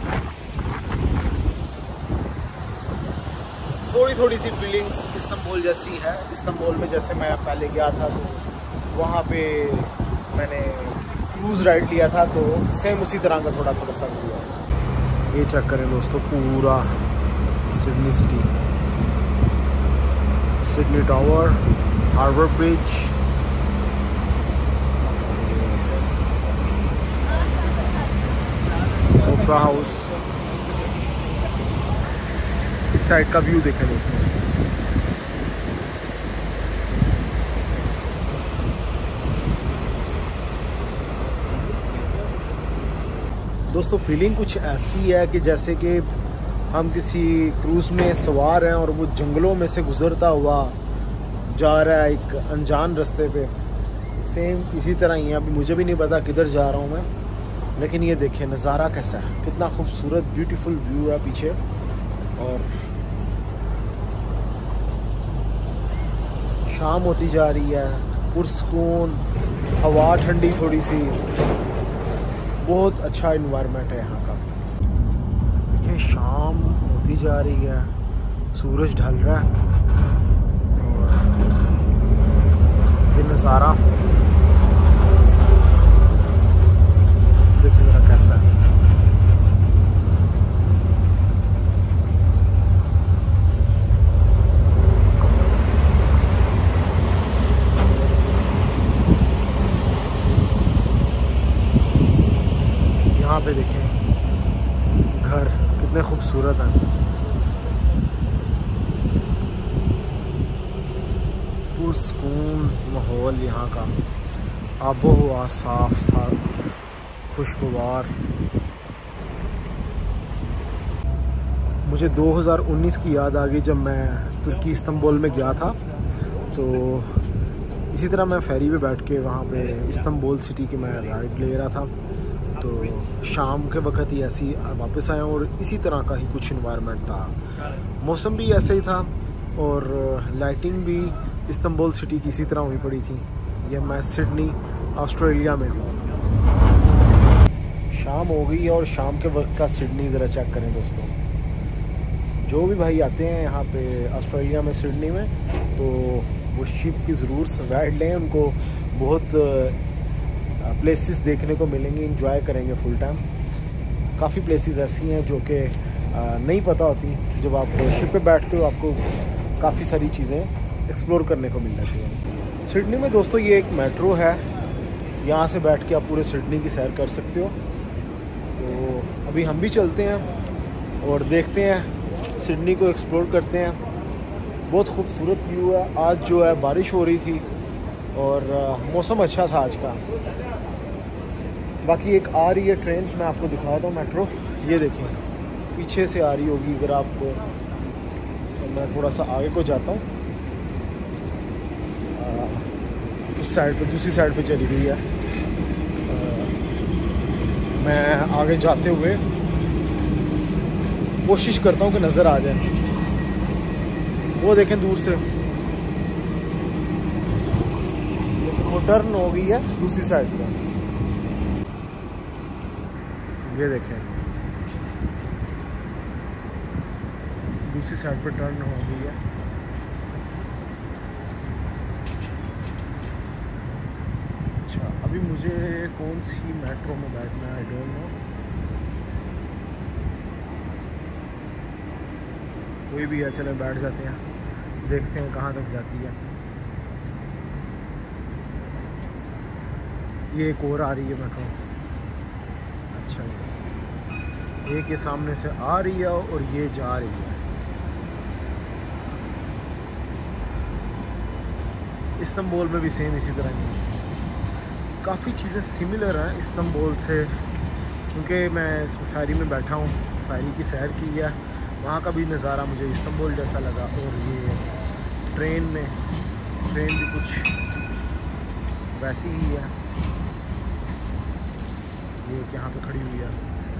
थोड़ी थोड़ी सी फीलिंग्स इस्तांबुल जैसी है। इस्तांबुल में जैसे मैं पहले गया था तो वहाँ पे मैंने क्रूज़ राइड लिया था, तो सेम उसी तरह का थोड़ा थोड़ा सा हुआ। ये चेक करें दोस्तों पूरा Sydney city, Sydney tower, harbour bridge, opera house. इस साइड का व्यू देखें दोस्तों। दोस्तों फीलिंग कुछ ऐसी है कि जैसे कि हम किसी क्रूज़ में सवार हैं और वो जंगलों में से गुज़रता हुआ जा रहा है एक अनजान रास्ते पे। सेम इसी तरह ही है। अभी मुझे भी नहीं पता किधर जा रहा हूँ मैं, लेकिन ये देखिए नज़ारा कैसा है, कितना खूबसूरत ब्यूटीफुल व्यू है पीछे। और शाम होती जा रही है, पुरसकून हवा, ठंडी थोड़ी सी, बहुत अच्छा इन्वायरमेंट है यहाँ का। देखिए शाम होती जा रही है, सूरज ढल रहा है और ये नज़ारा देखिए मेरा कैसा है। यहाँ पे देखें घर कितने खूबसूरत हैं, पुरसकून माहौल यहाँ का, आबो हवा साफ साफ खुशगवार। मुझे 2019 की याद आ गई जब मैं तुर्की इस्तांबुल में गया था। तो इसी तरह मैं फेरी पे बैठ के वहाँ पे इस्तांबुल सिटी की मैं राइड ले रहा था। तो शाम के वक्त ही ऐसी वापस आया और इसी तरह का ही कुछ इन्वायरमेंट था, मौसम भी ऐसे ही था और लाइटिंग भी इस्तांबुल सिटी की इसी तरह हुई पड़ी थी। ये मैं सिडनी ऑस्ट्रेलिया में हूँ। शाम हो गई और शाम के वक्त का सिडनी ज़रा चेक करें दोस्तों। जो भी भाई आते हैं यहाँ पे ऑस्ट्रेलिया में सिडनी में, तो वो शिप की ज़रूर राइड लें। उनको बहुत प्लेसेस देखने को मिलेंगी, इंजॉय करेंगे फुल टाइम। काफ़ी प्लेसेस ऐसी हैं जो कि नहीं पता होती। जब आप शिप पे बैठते हो आपको काफ़ी सारी चीज़ें एक्सप्लोर करने को मिल जाती हैं। सिडनी में दोस्तों ये एक मेट्रो है, यहाँ से बैठ के आप पूरे सिडनी की सैर कर सकते हो। तो अभी हम भी चलते हैं और देखते हैं, सिडनी को एक्सप्लोर करते हैं। बहुत खूबसूरत व्यू है। आज जो है बारिश हो रही थी और मौसम अच्छा था आज का। बाकी एक आ रही है ट्रेन, मैं आपको दिखाता हूँ मेट्रो। ये देखें पीछे से आ रही होगी अगर आप, तो मैं थोड़ा सा आगे को जाता हूँ। उस साइड पे, दूसरी साइड पे चली गई है। मैं आगे जाते हुए कोशिश करता हूँ कि नज़र आ जाए। वो देखें दूर से, वो टर्न हो गई है दूसरी साइड पे। ये देखें दूसरी साइड पे टर्न हो गई है। अच्छा, अभी मुझे कौन सी मेट्रो में बैठना है, आई डोंट नो। कोई भी है, चले बैठ जाते हैं, देखते हैं कहाँ तक जाती है। ये एक और आ रही है मेट्रो। अच्छा, एक ये सामने से आ रही है और ये जा रही है। इस्तांबुल में भी सेम इसी तरह की काफ़ी चीज़ें सिमिलर हैं इस्तांबुल से, क्योंकि मैं इस फेरी में बैठा हूँ, फेरी की सैर की है। वहाँ का भी नज़ारा मुझे इस्तांबुल जैसा लगा। और ये ट्रेन भी कुछ वैसी ही है। ये यहाँ पे खड़ी हुई है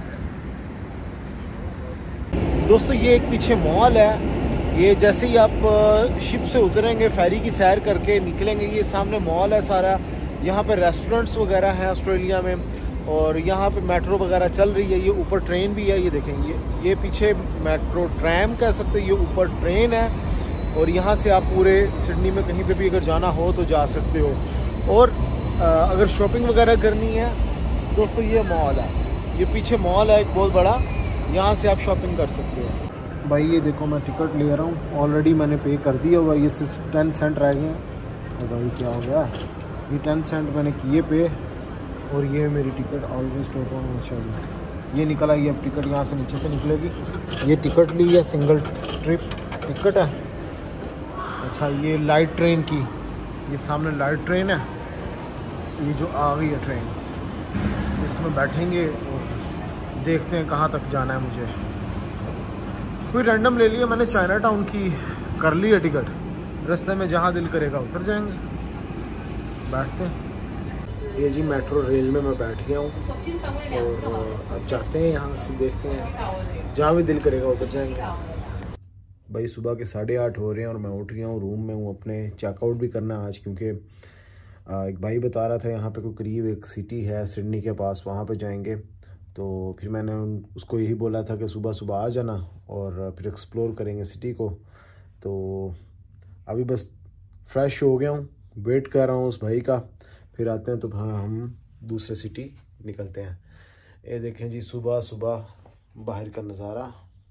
दोस्तों। ये एक पीछे मॉल है। ये जैसे ही आप शिप से उतरेंगे, फेरी की सैर करके निकलेंगे, ये सामने मॉल है सारा। यहाँ पे रेस्टोरेंट्स वगैरह हैं ऑस्ट्रेलिया में, और यहाँ पे मेट्रो वगैरह चल रही है। ये ऊपर ट्रेन भी है, ये देखेंगे, ये पीछे मेट्रो ट्रैम कह सकते हैं, ये ऊपर ट्रेन है। और यहाँ से आप पूरे सिडनी में कहीं पे भी अगर जाना हो तो जा सकते हो। और अगर शॉपिंग वगैरह करनी है दोस्तों, ये मॉल है, ये पीछे मॉल है एक बहुत बड़ा, यहाँ से आप शॉपिंग कर सकते हो। भाई ये देखो मैं टिकट ले रहा हूँ, ऑलरेडी मैंने पे कर दिया हुआ, ये सिर्फ 10 सेंट रह गए हैं। और भाई क्या हो गया, ये 10 सेंट मैंने किए पे, और ये मेरी टिकट ऑलवेज टॉप ऑन। अच्छा, ये निकल आई, अब टिकट यहाँ से नीचे से निकलेगी। ये टिकट ली है, सिंगल ट्रिप टिकट है। अच्छा, ये लाइट ट्रेन की, ये सामने लाइट ट्रेन है, ये जो आ गई है ट्रेन, इसमें बैठेंगे और देखते हैं कहाँ तक जाना है मुझे। कोई रैंडम ले लिया मैंने, चाइना टाउन की कर ली है टिकट, रास्ते में जहाँ दिल करेगा उतर जाएंगे, बैठते हैं। ये जी मेट्रो रेल में मैं बैठ गया हूँ और अब जाते हैं यहाँ से, देखते हैं जहाँ भी दिल करेगा उतर जाएंगे। भाई सुबह के 8:30 हो रहे हैं और मैं उठ गया हूँ, रूम में हूँ अपने। चेकआउट भी करना आज, क्योंकि एक भाई बता रहा था यहाँ पे कोई करीब एक सिटी है सिडनी के पास, वहाँ पे जाएंगे। तो फिर मैंने उसको यही बोला था कि सुबह सुबह आ जाना और फिर एक्सप्लोर करेंगे सिटी को। तो अभी बस फ्रेश हो गया हूँ, वेट कर रहा हूँ उस भाई का, फिर आते हैं तो हाँ हम दूसरे सिटी निकलते हैं। ये देखें जी सुबह सुबह बाहर का नज़ारा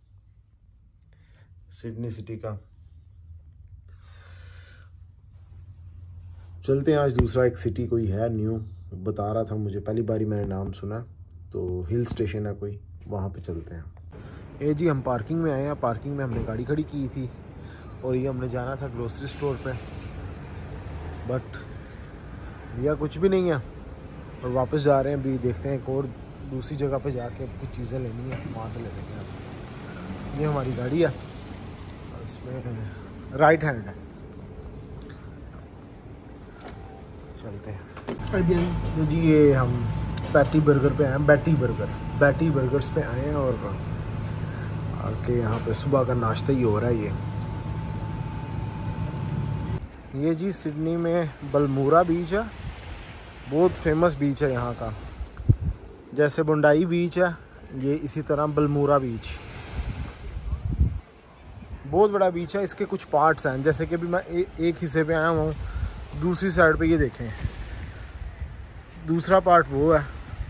सिडनी सिटी का। चलते हैं आज दूसरा, एक सिटी कोई है न्यू, बता रहा था मुझे, पहली बारी मैंने नाम सुना, तो हिल स्टेशन है कोई, वहाँ पे चलते हैं। ये जी हम पार्किंग में आए हैं। पार्किंग में हमने गाड़ी खड़ी की थी और ये हमने जाना था ग्रोसरी स्टोर पे, बट लिया कुछ भी नहीं है और वापस जा रहे हैं। अभी देखते हैं एक और दूसरी जगह पे जाके कुछ चीज़ें लेनी है, वहाँ से ले लेते हैं। ये हमारी गाड़ी है और इसमें राइट हैंड है, चलते हैं। तो जी ये हम बैटी बर्गर पे आए हैं, बैटी बर्गर्स पे आए हैं और आके यहाँ पे सुबह का नाश्ता ही हो रहा है। ये जी सिडनी में बलमूरा बीच है, बहुत फेमस बीच है यहाँ का। जैसे बुंडाई बीच है, ये इसी तरह बलमूरा बीच बहुत बड़ा बीच है। इसके कुछ पार्ट्स हैं, जैसे कि अभी मैं एक हिस्से पे आया हूँ, दूसरी साइड पे ये देखें, दूसरा पार्ट वो है।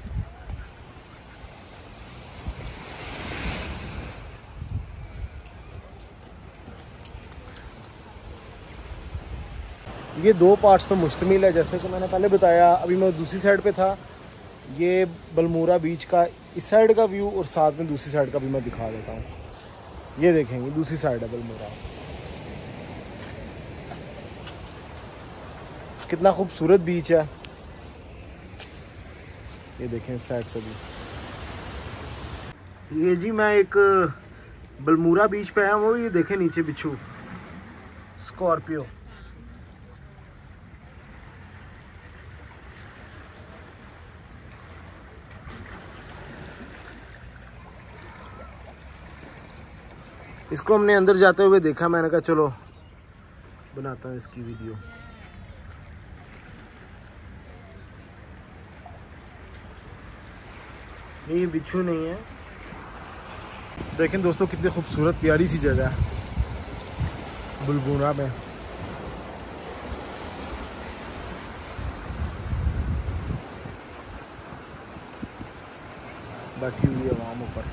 ये दो पार्ट्स पे मुश्तमिल है, जैसे कि मैंने पहले बताया। अभी मैं दूसरी साइड पे था, ये बलमूरा बीच का इस साइड का व्यू और साथ में दूसरी साइड का भी मैं दिखा देता हूँ। ये देखेंगे दूसरी साइड है बलमूरा, कितना खूबसूरत बीच है। ये देखें इस साइड से भी। ये जी मैं एक बलमूरा बीच पे आया हूँ, ये देखें नीचे बिच्छू स्कॉर्पियो। इसको हमने अंदर जाते हुए देखा, मैंने कहा चलो बनाता हूँ इसकी वीडियो। ये बिच्छू नहीं है। देखें दोस्तों कितनी खूबसूरत प्यारी सी जगह है बुलबुना में। बैठी हुई है आवाम ऊपर।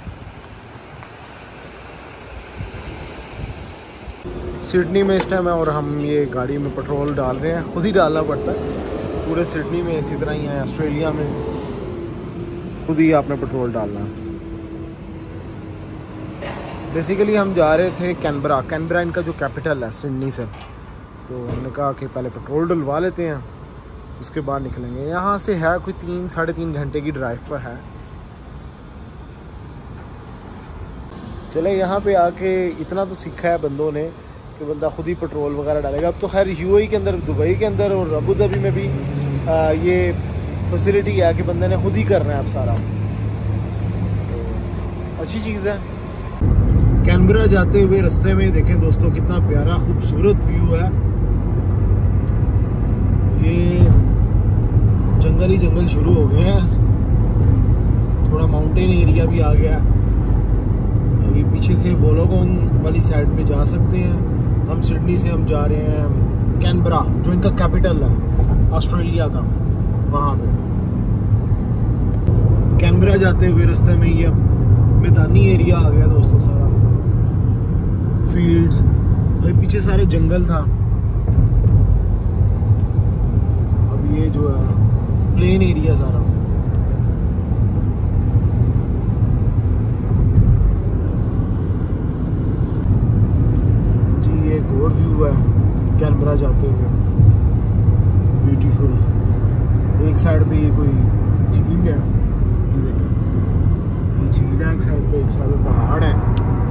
सिडनी में इस टाइम है और हम ये गाड़ी में पेट्रोल डाल रहे हैं, खुद ही डालना पड़ता है। पूरे सिडनी में इसी तरह ही है, ऑस्ट्रेलिया में खुद ही आपने पेट्रोल डालना। बेसिकली हम जा रहे थे कैनबरा इनका जो कैपिटल है सिडनी से, तो हमने कहा कि पहले पेट्रोल डलवा लेते हैं, उसके बाद निकलेंगे। यहाँ से है कोई 3-3.5 घंटे की ड्राइव पर है। चले यहाँ पे आके इतना तो सीखा है बंदों ने कि बंदा खुद ही पेट्रोल वगैरह डालेगा। अब तो खैर यूएई के अंदर, दुबई के अंदर और अबू धाबी में भी ये फैसिलिटी है कि बंदे ने खुद ही करना है अब सारा, तो अच्छी चीज़ है। कैनबरा जाते हुए रास्ते में देखें दोस्तों कितना प्यारा खूबसूरत व्यू है। ये जंगल ही जंगल शुरू हो गए हैं, थोड़ा माउंटेन एरिया भी आ गया। अभी पीछे से वोलोगोंग वाली साइड पे जा सकते हैं हम। सिडनी से हम जा रहे हैं कैनबरा, जो इनका कैपिटल है ऑस्ट्रेलिया का, वहाँ पे। कैनबरा जाते हुए रास्ते में ये मैदानी एरिया आ गया दोस्तों, सारा फील्ड्स, और पीछे सारे जंगल था। अब ये जो है प्लेन एरिया सारा। जी ये एक और व्यू है कैनबरा जाते हुए, ब्यूटीफुल। एक साइड पे ये कोई झील है, ये देखो ये झील है एक साइड पे, एक साइड पे पहाड़ है।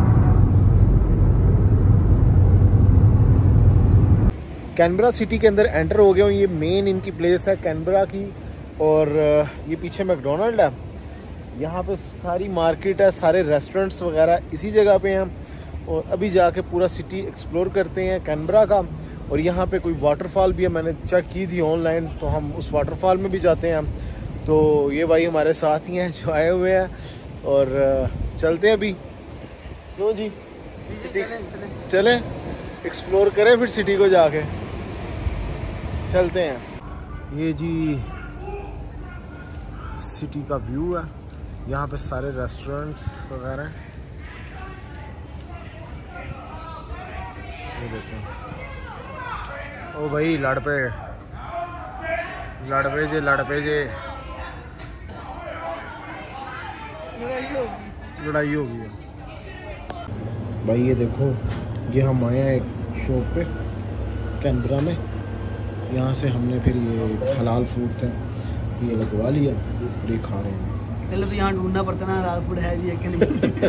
कैनबरा सिटी के अंदर एंटर हो गया हूँ। ये मेन इनकी प्लेस है कैनबरा की, और ये पीछे मैकडोनल्ड है। यहाँ पे सारी मार्केट है, सारे रेस्टोरेंट्स वगैरह इसी जगह पे हैं। और अभी जाके पूरा सिटी एक्सप्लोर करते हैं कैनबरा का। और यहाँ पे कोई वाटरफॉल भी है, मैंने चेक की थी ऑनलाइन, तो हम उस वाटरफॉल में भी जाते हैं। तो ये भाई हमारे साथ ही हैं जो आए हुए हैं, और चलते हैं अभी। क्यों जी, चलें एक्सप्लोर करें फिर सिटी को जाके, चलते हैं। ये जी सिटी का व्यू है, यहाँ पे सारे रेस्टोरेंट्स वगैरह हैं। ये देखें, ओ भाई लड़ पे जे। लड़ाई हो गई है भाई। ये देखो, ये हम आए हैं एक शॉप पे कैनबरा में। यहाँ से हमने फिर ये हलाल फूड था ये लगवा लिया, ये खा रहे हैं। पहले तो यहाँ ढूंढना पड़ता ना हलाल फूड है भी है कि नहीं।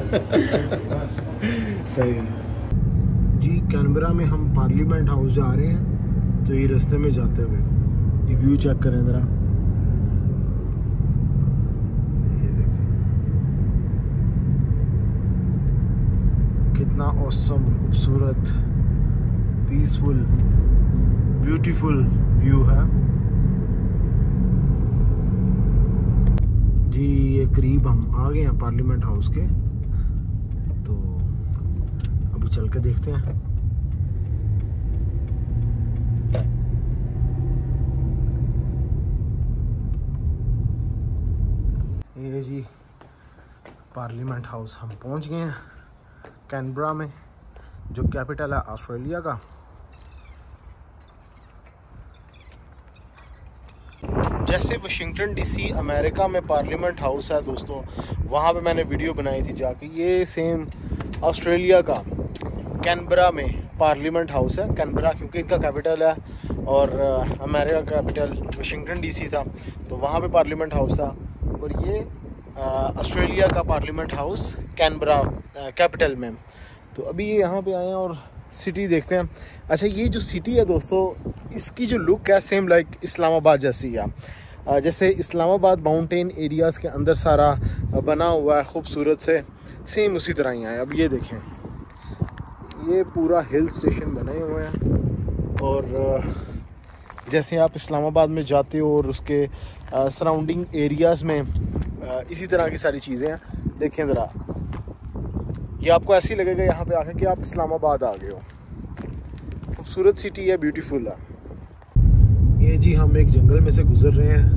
सही है जी। कैनबरा में हम पार्लियामेंट हाउस जा रहे हैं, तो ये रास्ते में जाते हुए ये व्यू चेक करें ज़रा। ये देखें कितना ऑसम, खूबसूरत, पीसफुल, ब्यूटीफुल व्यू है जी। ये करीब हम आ गए हैं पार्लियामेंट हाउस के, तो अभी चल के देखते हैं। ये जी पार्लियामेंट हाउस हम पहुंच गए हैं कैनबरा में, जो कैपिटल है ऑस्ट्रेलिया का। जैसे वाशिंगटन डीसी अमेरिका में पार्लियामेंट हाउस है दोस्तों, वहाँ पे मैंने वीडियो बनाई थी जाके, ये सेम ऑस्ट्रेलिया का कैनबरा में पार्लियामेंट हाउस है। कैनबरा क्योंकि इनका कैपिटल है और अमेरिका का कैपिटल वाशिंगटन डीसी था, तो वहाँ पे पार्लियामेंट हाउस था। और ये ऑस्ट्रेलिया का पार्लियामेंट हाउस कैनबरा कैपिटल में। तो अभी ये यहाँ पे आए हैं और सिटी देखते हैं। अच्छा, ये जो सिटी है दोस्तों, इसकी जो लुक है सेम लाइक इस्लामाबाद जैसी है। जैसे इस्लामाबाद माउंटेन एरियाज़ के अंदर सारा बना हुआ है खूबसूरत से, सेम उसी तरह ही है। अब ये देखें, ये पूरा हिल स्टेशन बने हुए हैं और जैसे आप इस्लामाबाद में जाते हो और उसके सराउंडिंग एरियाज़ में इसी तरह की सारी चीज़ें हैं। देखें ज़रा, ये आपको ऐसे ही लगेगा यहाँ पे आके कि आप इस्लामाबाद आ गए हो। खूबसूरत सिटी है, ब्यूटीफुल है। ये जी हम एक जंगल में से गुजर रहे हैं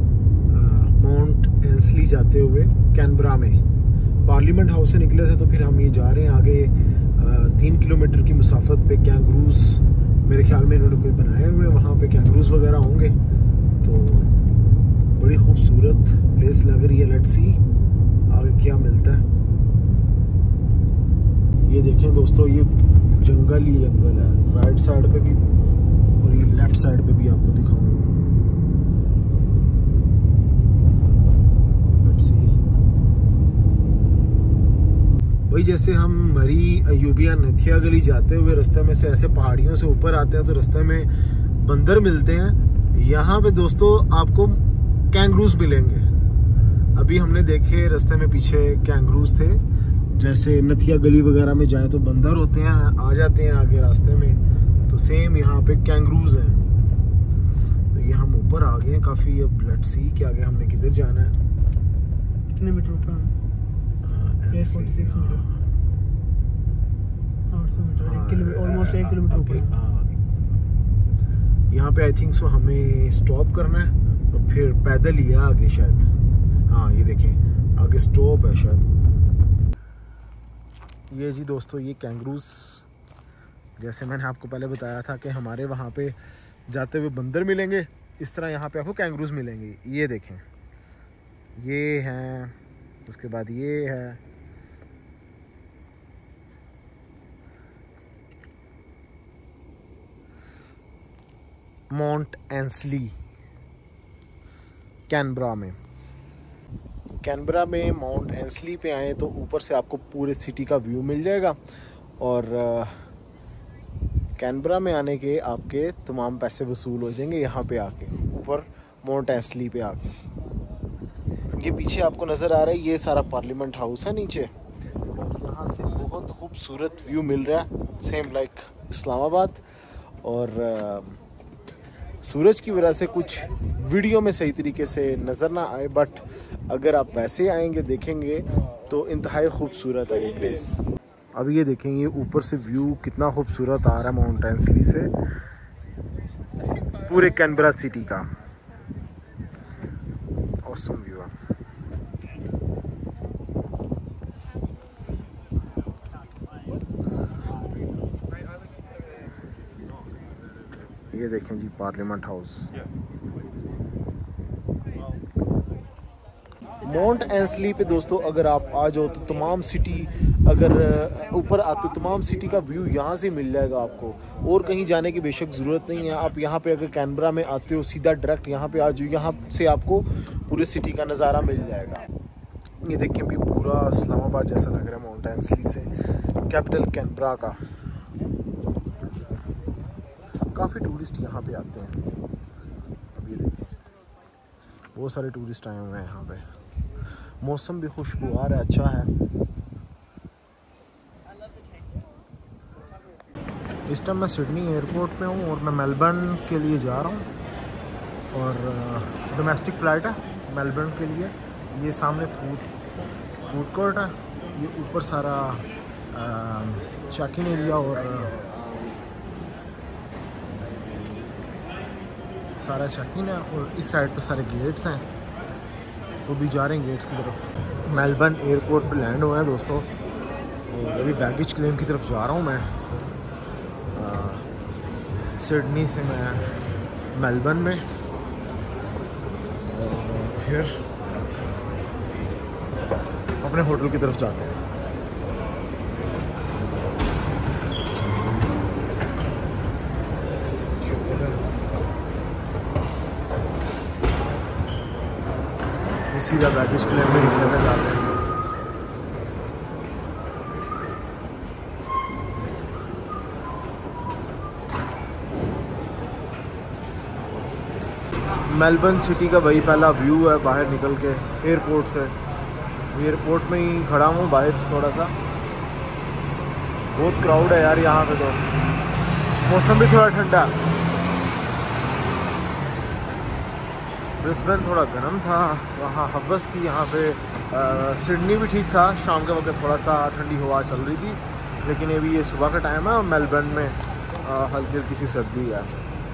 माउंट एंसली जाते हुए कैनबरा में। पार्लियामेंट हाउस से निकले थे तो फिर हम ये जा रहे हैं आगे 3 किलोमीटर की मुसाफत पे। कैंगरूज मेरे ख्याल में इन्होंने कोई बनाए हुए, वहाँ पे कैंगरूज वगैरह होंगे। तो बड़ी खूबसूरत प्लेस लग रही है। लेट्स सी आगे क्या मिलता है। ये देखें दोस्तों, ये जंगल ही जंगल है, राइट साइड पे भी और ये लेफ्ट साइड पे भी आपको दिखाऊंगा। लेट्स सी वही जैसे हम मरी अयूबिया नथिया गली जाते हुए रास्ते में से ऐसे पहाड़ियों से ऊपर आते हैं तो रास्ते में बंदर मिलते हैं। यहाँ पे दोस्तों आपको कैंगरूज मिलेंगे। अभी हमने देखे रास्ते में पीछे कैंगरूज थे। जैसे नथिया गली वगैरह में जाए तो बंदर होते हैं, आ जाते हैं आगे रास्ते में, तो सेम यहाँ पे कैंगरूज हैं। तो ये हम ऊपर आ गए हैं काफ़ी। अब लेट्स सी कि आगे हमने किधर जाना है। कितने मीटर ऊपर? 46 metre, 800 metre, 1 kilometre, almost 1 kilometre ऊपर। यहाँ पे आई थिंक सो हमें स्टॉप करना है और फिर पैदल ही है आगे शायद। हाँ ये देखें आगे स्टॉप है शायद। ये जी दोस्तों, ये कैंगरूज, जैसे मैंने आपको पहले बताया था कि हमारे वहाँ पे जाते हुए बंदर मिलेंगे, इस तरह यहाँ पे आपको कैंगरूज मिलेंगे। ये देखें, ये हैं, उसके बाद ये है, माउंट एंसली कैनबरा में। कैनबरा में माउंट एंसली पे आए तो ऊपर से आपको पूरे सिटी का व्यू मिल जाएगा और कैनबरा में आने के आपके तमाम पैसे वसूल हो जाएंगे यहाँ पे आके, ऊपर माउंट एंसली पे आके। ये पीछे आपको नज़र आ रहा है, ये सारा पार्लियामेंट हाउस है नीचे। यहाँ से बहुत खूबसूरत व्यू मिल रहा है, सेम लाइक इस्लामाबाद। और सूरज की वजह से कुछ वीडियो में सही तरीके से नज़र ना आए, बट अगर आप वैसे आएंगे देखेंगे तो इंतहाई खूबसूरत है ये प्लेस। अब ये देखें, ये ऊपर से व्यू कितना खूबसूरत आ रहा है माउंट एंसली से, पूरे कैनबरा सिटी का ऑसम व्यू है। ये देखें जी पार्लियामेंट हाउस। माउंट एंसली पे दोस्तों अगर आप आ जाओ तो तमाम सिटी, अगर ऊपर आते हो तमाम सिटी का व्यू यहाँ से मिल जाएगा आपको, और कहीं जाने की बेशक ज़रूरत नहीं है। आप यहाँ पे अगर कैनबरा में आते हो सीधा डायरेक्ट यहाँ पे आ जाओ, यहाँ से आपको पूरे सिटी का नज़ारा मिल जाएगा। ये देखिए अभी पूरा इस्लामाबाद जैसा लग रहा है माउंट एंसली से, कैपिटल कैनबरा का। काफ़ी टूरिस्ट यहाँ पे आते हैं। अब ये देखिए बहुत सारे टूरिस्ट आए हुए हैं यहाँ पे। मौसम भी खुशगवार है, अच्छा है। इस टाइम मैं सिडनी एयरपोर्ट पे हूँ और मैं मेलबर्न के लिए जा रहा हूँ, और डोमेस्टिक फ़्लाइट है मेलबर्न के लिए। ये सामने फूड कोर्ट है, ये ऊपर सारा चेक-इन एरिया और सारा चेक-इन है, और इस साइड पे सारे गेट्स हैं, तो भी जा रहे हैं गेट्स की तरफ। मेलबर्न एयरपोर्ट पे लैंड हुआ है दोस्तों, और अभी बैगेज क्लेम की तरफ जा रहा हूँ मैं। सिडनी से मैं मेलबर्न में, और फिर अपने होटल की तरफ जाते हैं। सीधा बैगेज क्लेम में निकलने जाते हैं। मेलबर्न सिटी का वही पहला व्यू है बाहर निकल के एयरपोर्ट से। एयरपोर्ट में ही खड़ा हूँ बाहर, थोड़ा सा बहुत क्राउड है यार यहाँ पे, तो मौसम भी थोड़ा ठंडा। ब्रिस्बेन थोड़ा गर्म था, वहाँ हब्बस थी। यहाँ पे सिडनी भी ठीक था, शाम के वक्त थोड़ा सा ठंडी हवा चल रही थी, लेकिन अभी ये सुबह का टाइम है और मेलबर्न में हल्की हल्की सी सर्दी है।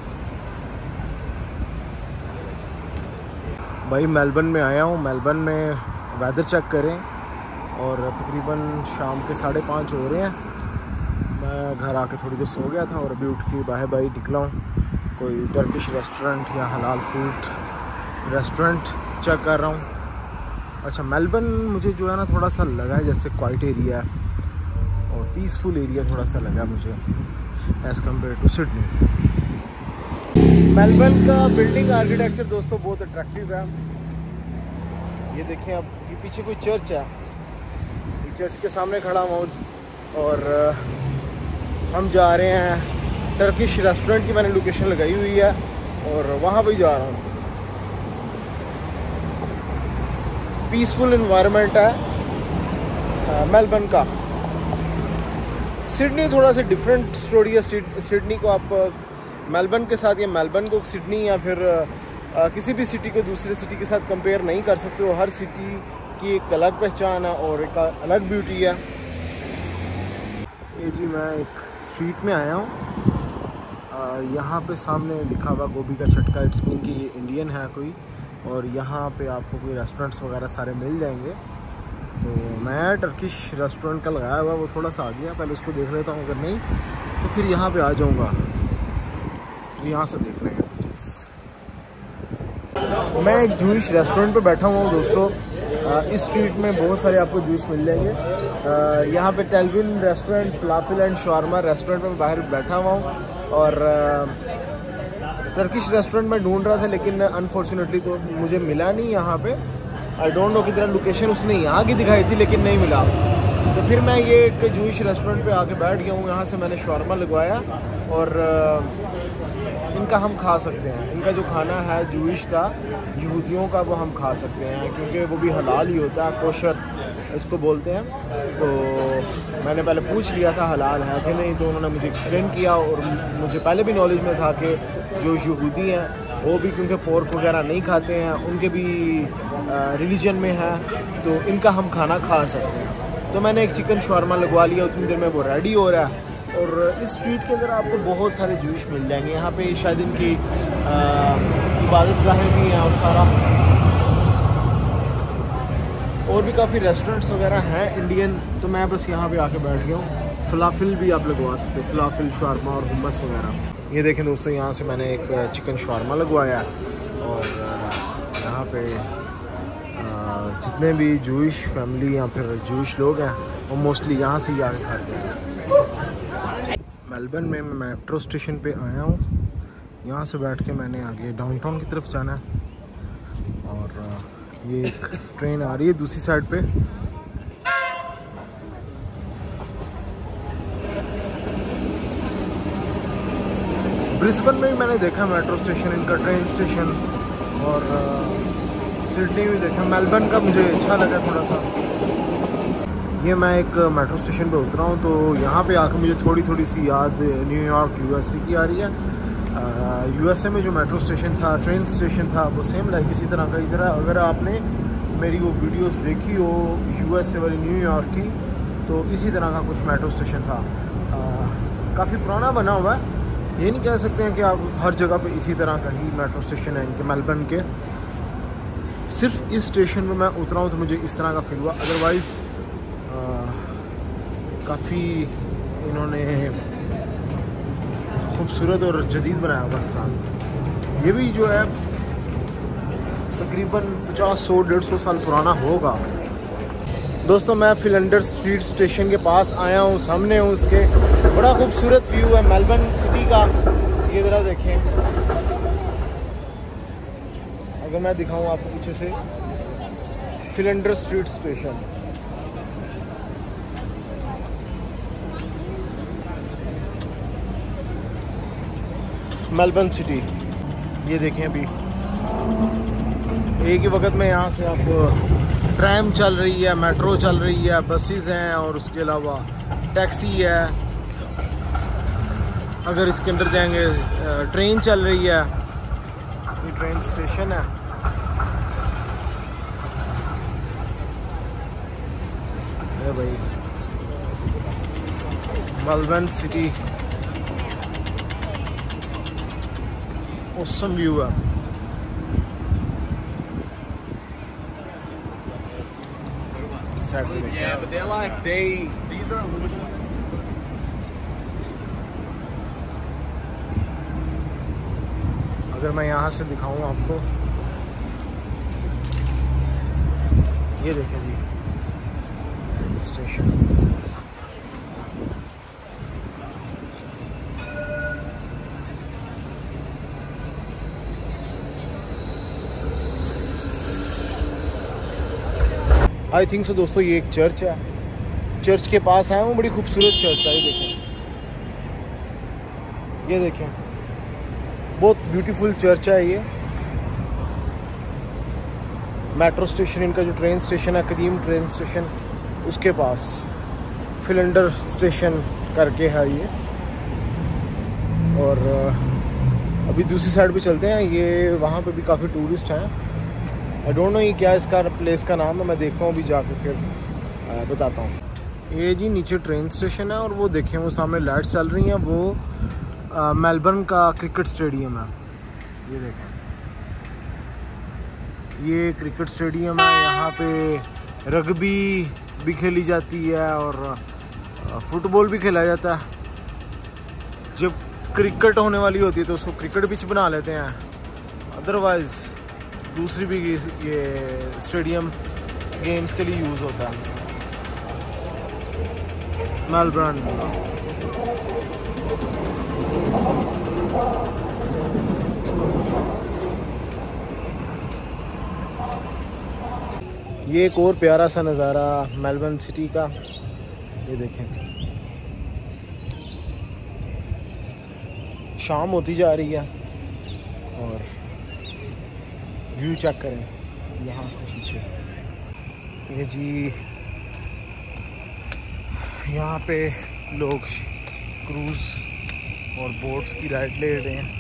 भाई मेलबर्न में आया हूँ, मेलबर्न में वेदर चेक करें, और तकरीबन शाम के 5:30 हो रहे हैं। मैं घर आके थोड़ी देर सो गया था, और अभी उठ के बाहर निकला हूँ। कोई टर्किश रेस्टोरेंट या हलाल फूड रेस्टोरेंट चेक कर रहा हूँ। अच्छा, मेलबर्न मुझे जो है ना थोड़ा सा लगा है जैसे क्वाइट एरिया है और पीसफुल एरिया थोड़ा सा लगा मुझे as compare to Sydney. Melbourne का बिल्डिंग आर्किटेक्चर दोस्तों बहुत अट्रैक्टिव है। ये देखें आप, ये पीछे कोई चर्च है, ये चर्च के सामने खड़ा हूँ, और हम जा रहे हैं टर्किश रेस्टोरेंट की। मैंने लोकेशन लगाई हुई है और वहाँ पे जा रहा हूँ। पीसफुल इन्वायरमेंट है मेलबर्न का। सिडनी थोड़ा सा डिफरेंट स्टोरी है। सिडनी को आप मेलबर्न के साथ, या मेलबर्न को सिडनी, या फिर किसी भी सिटी को दूसरे सिटी के साथ कंपेयर नहीं कर सकते हो। हर सिटी की एक अलग पहचान है और एक अलग ब्यूटी है। ये जी मैं एक स्ट्रीट में आया हूँ, यहाँ पे सामने लिखा हुआ गोभी का छटका, इट्स मीन कि ये इंडियन है कोई, और यहाँ पे आपको कोई रेस्टोरेंट्स वगैरह सारे मिल जाएंगे। तो मैं टर्किश रेस्टोरेंट का लगाया हुआ, वो थोड़ा सा आ गया, पहले उसको देख लेता हूँ, अगर नहीं तो फिर यहाँ पे आ जाऊँगा, यहाँ से देख लेंगे चीज़। मैं एक जूइश रेस्टोरेंट पे बैठा हुआ हूँ दोस्तों। इस स्ट्रीट में बहुत सारे आपको जूस मिल जाएंगे। यहाँ पे टेलविन restaurant, falafel and shawarma restaurant में बाहर बैठा हुआ हूँ, और टर्किश रेस्टोरेंट में ढूंढ रहा था, लेकिन अनफॉर्चुनेटली तो मुझे मिला नहीं यहाँ पे। आई डोंट नो किधर लोकेशन उसने यहाँ की दिखाई थी, लेकिन नहीं मिला। तो फिर मैं ये एक जूइश रेस्टोरेंट पे आके बैठ गया हूँ। यहाँ से मैंने शवारमा लगवाया, और इनका हम खा सकते हैं। इनका जो खाना है जूइश का, यहूदियों का, वो हम खा सकते हैं, क्योंकि वो भी हलाल ही होता है, कोशर इसको बोलते हैं। तो मैंने पहले पूछ लिया था हलाल है कि नहीं, तो उन्होंने मुझे एक्सप्लेन किया, और मुझे पहले भी नॉलेज में था कि जो यहूदी हैं वो भी क्योंकि पोर्क वगैरह नहीं खाते हैं, उनके भी रिलीजन में है, तो इनका हम खाना खा सकते हैं। तो मैंने एक चिकन शवारमा लगवा लिया, उतनी देर में वो रेडी हो रहा है। और इस स्ट्रीट के अंदर आपको बहुत सारे जूस मिल जाएंगे। यहाँ पे शायद इनकी इबादत गाहें भी हैं, और सारा और भी काफ़ी रेस्टोरेंट्स वगैरह हैं इंडियन। तो मैं बस यहाँ पे आके बैठ गया हूँ। फलाफिल भी आप लगवा सकते हो, फलाफिल, शवारमा और हुम्मस वगैरह। ये देखें दोस्तों, यहाँ से मैंने एक चिकन शवारमा लगवाया, और यहाँ पे जितने भी जूइश फैमिली या फिर जूइश लोग हैं वो मोस्टली यहाँ से ही आके खाते हैं। मेलबर्न में मैं मेट्रो स्टेशन पे आया हूँ। यहाँ से बैठ के मैंने आगे डाउनटाउन की तरफ जाना है और ये एक ट्रेन आ रही है दूसरी साइड पे। ब्रिस्बेन में भी मैंने देखा मेट्रो स्टेशन, इनका ट्रेन स्टेशन, और सिडनी भी देखा। मेलबर्न का मुझे अच्छा लगा थोड़ा सा। ये मैं एक मेट्रो स्टेशन पे उतरा हूँ तो यहाँ पे आकर मुझे थोड़ी सी याद न्यूयॉर्क यूएसए की आ रही है। यूएसए में जो मेट्रो स्टेशन था, ट्रेन स्टेशन था, वो सेम लाइक इसी तरह का इधर। अगर आपने मेरी वो वीडियोस देखी हो यूएसए वाली न्यूयॉर्क की, तो इसी तरह का कुछ मेट्रो स्टेशन था। काफ़ी पुराना बना हुआ है, ये नहीं कह सकते हैं कि आप हर जगह पे इसी तरह का ही मेट्रो स्टेशन है इनके मेलबर्न के। सिर्फ इस स्टेशन में मैं उतरा हूँ तो मुझे इस तरह का फील हुआ। अदरवाइज़ काफ़ी इन्होंने खूबसूरत और जदीद बनाया हुआ इंसान। ये भी जो है तकरीबन 50-100-150 साल पुराना होगा। दोस्तों मैं फिलंडर स्ट्रीट स्टेशन के पास आया हूँ, सामने हूँ उसके। बड़ा खूबसूरत व्यू है मेलबर्न सिटी का। ये ज़रा देखें, अगर मैं दिखाऊँ आपको पीछे से, Flinders street station. Melbourne city, ये देखें। अभी एक ही वक्त में यहाँ से आपको ट्रैम चल रही है, मेट्रो चल रही है, बसेस हैं और उसके अलावा टैक्सी है। अगर इसके अंदर जाएंगे ट्रेन चल रही है। ये ट्रेन स्टेशन है। अरे भाई मेलबर्न सिटी ऑसम व्यू है। Yeah, but they're like these are original. अगर मैं यहाँ से दिखाऊं आपको, ये देखें जी स्टेशन। आई थिंक सो दोस्तों ये एक चर्च है। चर्च के पास आया हूँ, बड़ी खूबसूरत चर्च है। ये देखें, बहुत ब्यूटीफुल चर्च है ये। मेट्रो स्टेशन, इनका जो ट्रेन स्टेशन है, कदीम ट्रेन स्टेशन, उसके पास फिलंडर स्टेशन करके है ये। और अभी दूसरी साइड पे चलते हैं। ये वहाँ पे भी काफ़ी टूरिस्ट हैं। आई डोंट नो ये क्या इसका प्लेस का नाम है, मैं देखता हूँ अभी जाकर फिर बताता हूँ। ये जी नीचे ट्रेन स्टेशन है और वो देखें वो सामने लाइट्स चल रही हैं, वो मेलबर्न का क्रिकेट स्टेडियम है। ये देखें, ये क्रिकेट स्टेडियम है। यहाँ पे रग्बी भी खेली जाती है और फुटबॉल भी खेला जाता है। जब क्रिकेट होने वाली होती है तो उसको क्रिकेट पिच बना लेते हैं। अदरवाइज़ दूसरी भी ये स्टेडियम गेम्स के लिए यूज़ होता है। मेलबर्न ये एक और प्यारा सा नज़ारा मेलबर्न सिटी का। ये देखें, शाम होती जा रही है और व्यू चेक करें यहाँ से पीछे। ये जी यहाँ पे लोग क्रूज़ और बोट्स की राइड ले रहे हैं।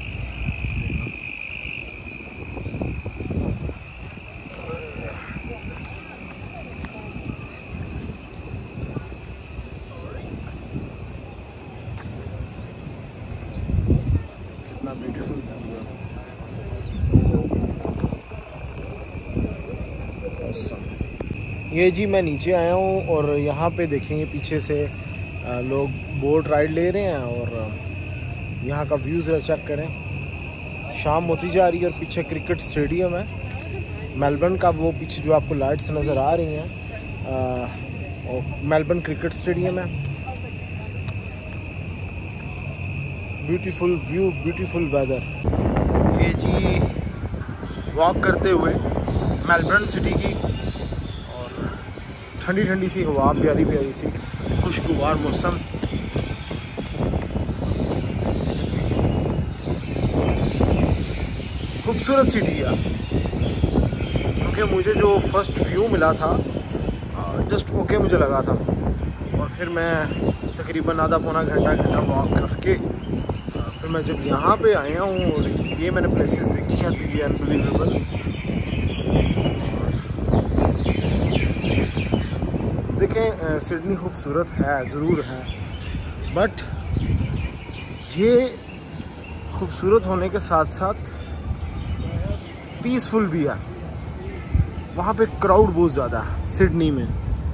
कितना ब्यूटीफुल है। ये जी मैं नीचे आया हूँ और यहाँ पे देखेंगे पीछे से लोग बोट राइड ले रहे हैं और यहाँ का व्यू ज़रा चेक करें। शाम होती जा रही है और पीछे क्रिकेट स्टेडियम है। मेलबर्न का वो पीछे जो आपको लाइट्स नज़र आ रही हैं और मेलबर्न क्रिकेट स्टेडियम है। Beautiful view, beautiful weather. ये जी वॉक करते हुए मेलबर्न सिटी की, और ठंडी ठंडी सी हवा, प्यारी प्यारी सी खुशगवार मौसम। खूबसूरत सिटी है, क्योंकि मुझे जो फर्स्ट व्यू मिला था जस्ट ओके मुझे लगा था, और फिर मैं तकरीबन आधा पौना घंटा वॉक करके फिर मैं जब यहाँ पे आया हूँ और ये मैंने प्लेसेस देखी हैं तो ये अनबिलीवेबल। देखें सिडनी खूबसूरत है, ज़रूर है, बट ये खूबसूरत होने के साथ साथ पीसफुल भी है। वहाँ पे क्राउड बहुत ज़्यादा है सिडनी में।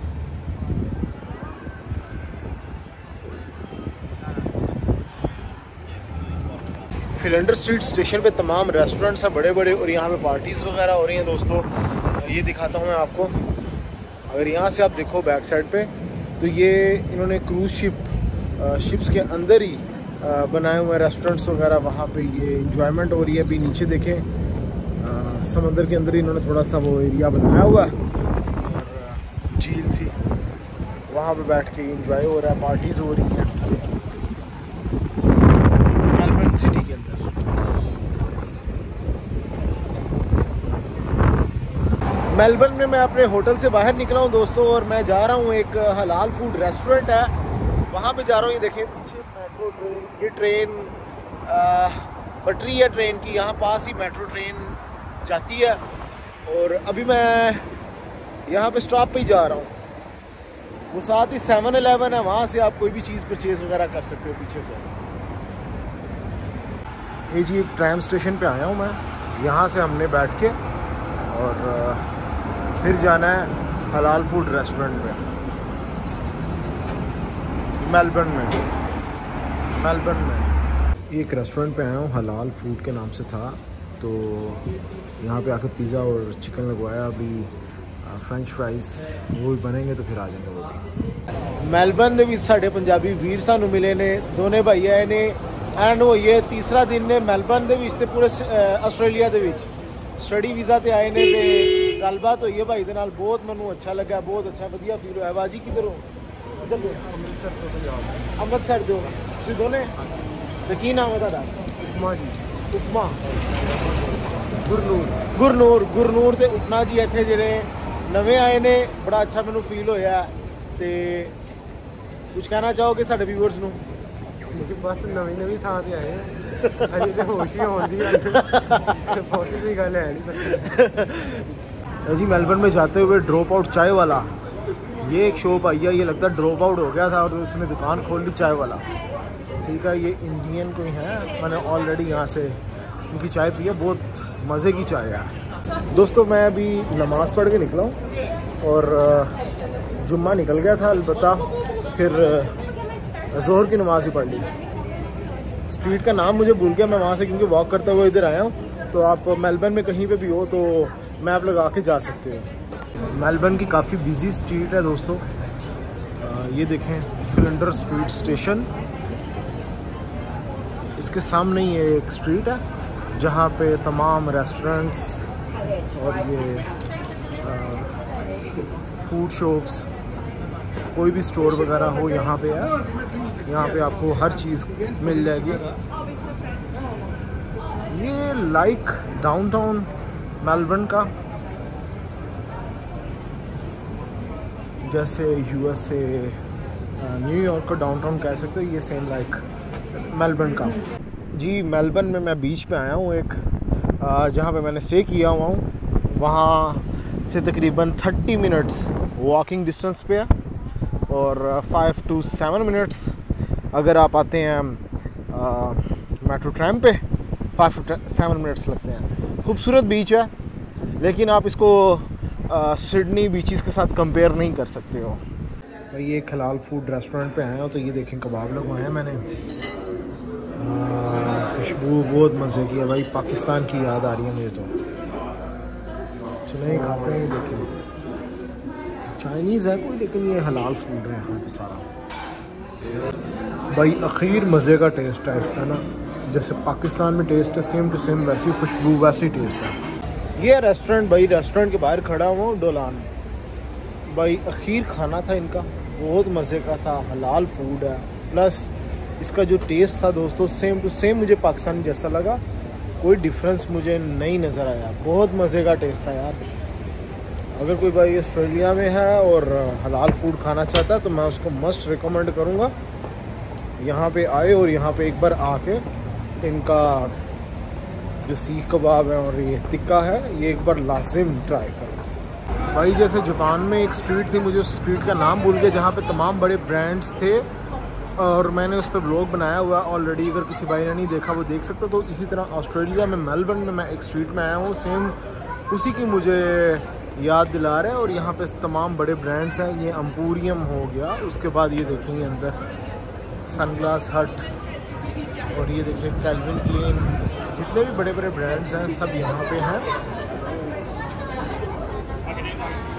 फिलेंडर स्ट्रीट स्टेशन पे तमाम रेस्टोरेंट्स हैं बड़े बड़े, और यहाँ पे पार्टीज़ वगैरह हो रही हैं दोस्तों। ये दिखाता हूँ मैं आपको। अगर यहाँ से आप देखो बैक साइड पे, तो ये इन्होंने क्रूज़ शिप्स के अंदर ही बनाए हुए रेस्टोरेंट्स वगैरह, वहाँ पे ये इंजॉयमेंट हो रही है। अभी नीचे देखें समंदर के अंदर ही इन्होंने थोड़ा सा वो एरिया बनाया हुआ है, और झील सी, वहाँ पे बैठ के इंजॉय हो रहा है, पार्टीज़ हो रही हैं मेलबर्न सिटी के अंदर। मेलबर्न में मैं अपने होटल से बाहर निकला हूँ दोस्तों, और मैं जा रहा हूँ एक हलाल फूड रेस्टोरेंट है, वहाँ पे जा रहा हूँ। ये देखें पीछे मेट्रो ट्रेन, ये ट्रेन पटरी है ट्रेन की, यहाँ पास ही मेट्रो ट्रेन जाती है, और अभी मैं यहाँ पे स्टॉप पे ही जा रहा हूँ। वो साथ ही 7-Eleven है, वहाँ से आप कोई भी चीज़ परचेज़ वगैरह कर सकते हो पीछे से। ये जी एक ट्राम स्टेशन पे आया हूँ मैं, यहाँ से हमने बैठ के और फिर जाना है हलाल फूड रेस्टोरेंट पे मेलबर्न में। एक रेस्टोरेंट पे आया हूँ, हलाल फूड के नाम से था, तो यहाँ पे आकर पिज़्ज़ा और चिकन लगवाया। अभी फ्रेंच फ्राइज़ वो भी बनेंगे तो फिर आ जाएंगे वो भी। मेलबर्न ਦੇ ਵਿੱਚ ਸਾਡੇ ਪੰਜਾਬੀ ਵੀਰ ਸਾਨੂੰ ਮਿਲੇ ਨੇ, ਦੋਨੇ ਭਾਈ ਆਏ ਨੇ, ਐਂਡ ਉਹ ਇਹ ਤੀਸਰਾ ਦਿਨ ਨੇ ਮੈਲਬਰਨ ਦੇ ਵਿੱਚ ਤੇ ਪੂਰੇ ਆਸਟ੍ਰੇਲੀਆ ਦੇ ਵਿੱਚ ਸਟੱਡੀ ਵੀਜ਼ਾ ਤੇ ਆਏ ਨੇ, ਤੇ ਗੱਲਬਾਤ ਹੋਈ ਹੈ ਭਾਈ ਦੇ ਨਾਲ, ਬਹੁਤ ਮੈਨੂੰ ਅੱਛਾ ਲੱਗਾ, ਬਹੁਤ ਅੱਛਾ ਵਧੀਆ ਫੀਲ ਹੋਇਆ। ਬਾਜੀ ਕਿੱਧਰ ਹੋ? ਅੰਮ੍ਰਿਤਸਰ ਦੇ ਹੋ ਤੁਸੀਂ ਦੋਨੇ? ਤੇ ਕੀ ਨਾਮ ਹੈ ਤੁਹਾਡਾ? ਉਪਮਾ ਜੀ। ਉਪਮਾ ਗੁਰਨੂਰ ਤੇ ਉਪਨਾ ਜੀ ਇੱਥੇ ਜਿਹੜੇ ਨਵੇਂ ਆਏ ਨੇ, ਬੜਾ ਅੱਛਾ ਮੈਨੂੰ ਫੀਲ ਹੋਇਆ। ਤੇ ਕੁਝ ਕਹਿਣਾ ਚਾਹੋਗੇ ਸਾਡੇ ਵੀਵਰਸ ਨੂੰ? बस नवी थां ते आए अजे तो होश ही आउंदी है, बहुत ही गल है नहीं। जी मेलबर्न में जाते हुए ड्रॉप आउट चाय वाला, ये एक शॉप आई है, ये लगता है ड्रॉप आउट हो गया था और उसने दुकान खोल ली चाय वाला। ठीक है, ये इंडियन कोई है, मैंने ऑलरेडी यहाँ से उनकी चाय पी है, बहुत मज़े की चाय है। दोस्तों मैं अभी नमाज़ पढ़ के निकला हूँ और जुम्मा निकल गया था, अलबत्ता फिर ज़ोहर की नमाज़ ही पढ़ ली। स्ट्रीट का नाम मुझे भूल गया मैं वहाँ से, क्योंकि वॉक करते हुए इधर आया हूँ। तो आप मेलबर्न में कहीं पे भी हो तो मैप लगा के जा सकते हो। मेलबर्न की काफ़ी बिजी स्ट्रीट है दोस्तों। ये देखें फिलेंडर स्ट्रीट स्टेशन, इसके सामने ही एक स्ट्रीट है जहाँ पे तमाम रेस्टोरेंट्स और ये फूड शॉप्स, कोई भी स्टोर वगैरह हो यहाँ पे है। यहाँ पे आपको हर चीज़ मिल जाएगी। ये लाइक डाउनटाउन मेलबर्न का, जैसे यूएसए न्यूयॉर्क का डाउनटाउन कह सकते हो, ये सेम लाइक मेलबर्न का। जी मेलबर्न में मैं बीच पे आया हूँ एक, जहाँ पे मैंने स्टे किया हुआ हूँ, वहाँ से तकरीबन 30 मिनट्स वॉकिंग डिस्टेंस पे है और 5 to 7 मिनट्स अगर आप आते हैं मेट्रो ट्रैम पे 5 to 7 मिनट्स लगते हैं। खूबसूरत बीच है, लेकिन आप इसको सिडनी बीचेस के साथ कंपेयर नहीं कर सकते हो। भाई ये हलाल फूड रेस्टोरेंट पे आए हो तो ये देखें कबाब लगवाए हैं मैंने, खुशबू बहुत मज़े की है भाई, पाकिस्तान की याद आ रही है मुझे तो। नहीं खाते हैं। ये देखिए चाइनीज़ है कोई, लेकिन ये हलाल फूड है यहाँ पे सारा। भाई आखिर मज़े का टेस्ट है इसका ना, जैसे पाकिस्तान में टेस्ट है सेम टू सेम, वैसी खुशबू वैसी टेस्ट है। ये रेस्टोरेंट भाई, रेस्टोरेंट के बाहर खड़ा हुआ हूँ, डोलान भाई। आखिर खाना था इनका, बहुत मज़े का था, हलाल फूड है, प्लस इसका जो टेस्ट था दोस्तों सेम टू सेम मुझे पाकिस्तान जैसा लगा, कोई डिफरेंस मुझे नहीं नज़र आया। बहुत मज़े का टेस्ट था यार। अगर कोई भाई ऑस्ट्रेलिया में है और हलाल फूड खाना चाहता है तो मैं उसको मस्ट रिकमेंड करूँगा यहाँ पे आए, और यहाँ पे एक बार आके इनका जो सीख कबाब है और ये टिक्का है ये एक बार लाजिम ट्राई करो भाई। जैसे जापान में एक स्ट्रीट थी, मुझे उस स्ट्रीट का नाम भूल गया, जहाँ पे तमाम बड़े ब्रांड्स थे और मैंने उस पर ब्लॉग बनाया हुआ ऑलरेडी, अगर किसी भाई ने नहीं देखा वो देख सकता। तो इसी तरह ऑस्ट्रेलिया में मेलबर्न में मैं एक स्ट्रीट में आया हूँ, सेम उसी की मुझे याद दिला रहा है। और यहाँ पे तमाम बड़े ब्रांड्स हैं, ये एम्पोरियम हो गया, उसके बाद ये देखेंगे अंदर सनग्लास हट, और ये देखिए कैल्विन क्लीन, जितने भी बड़े बड़े ब्रांड्स हैं सब यहाँ पे हैं।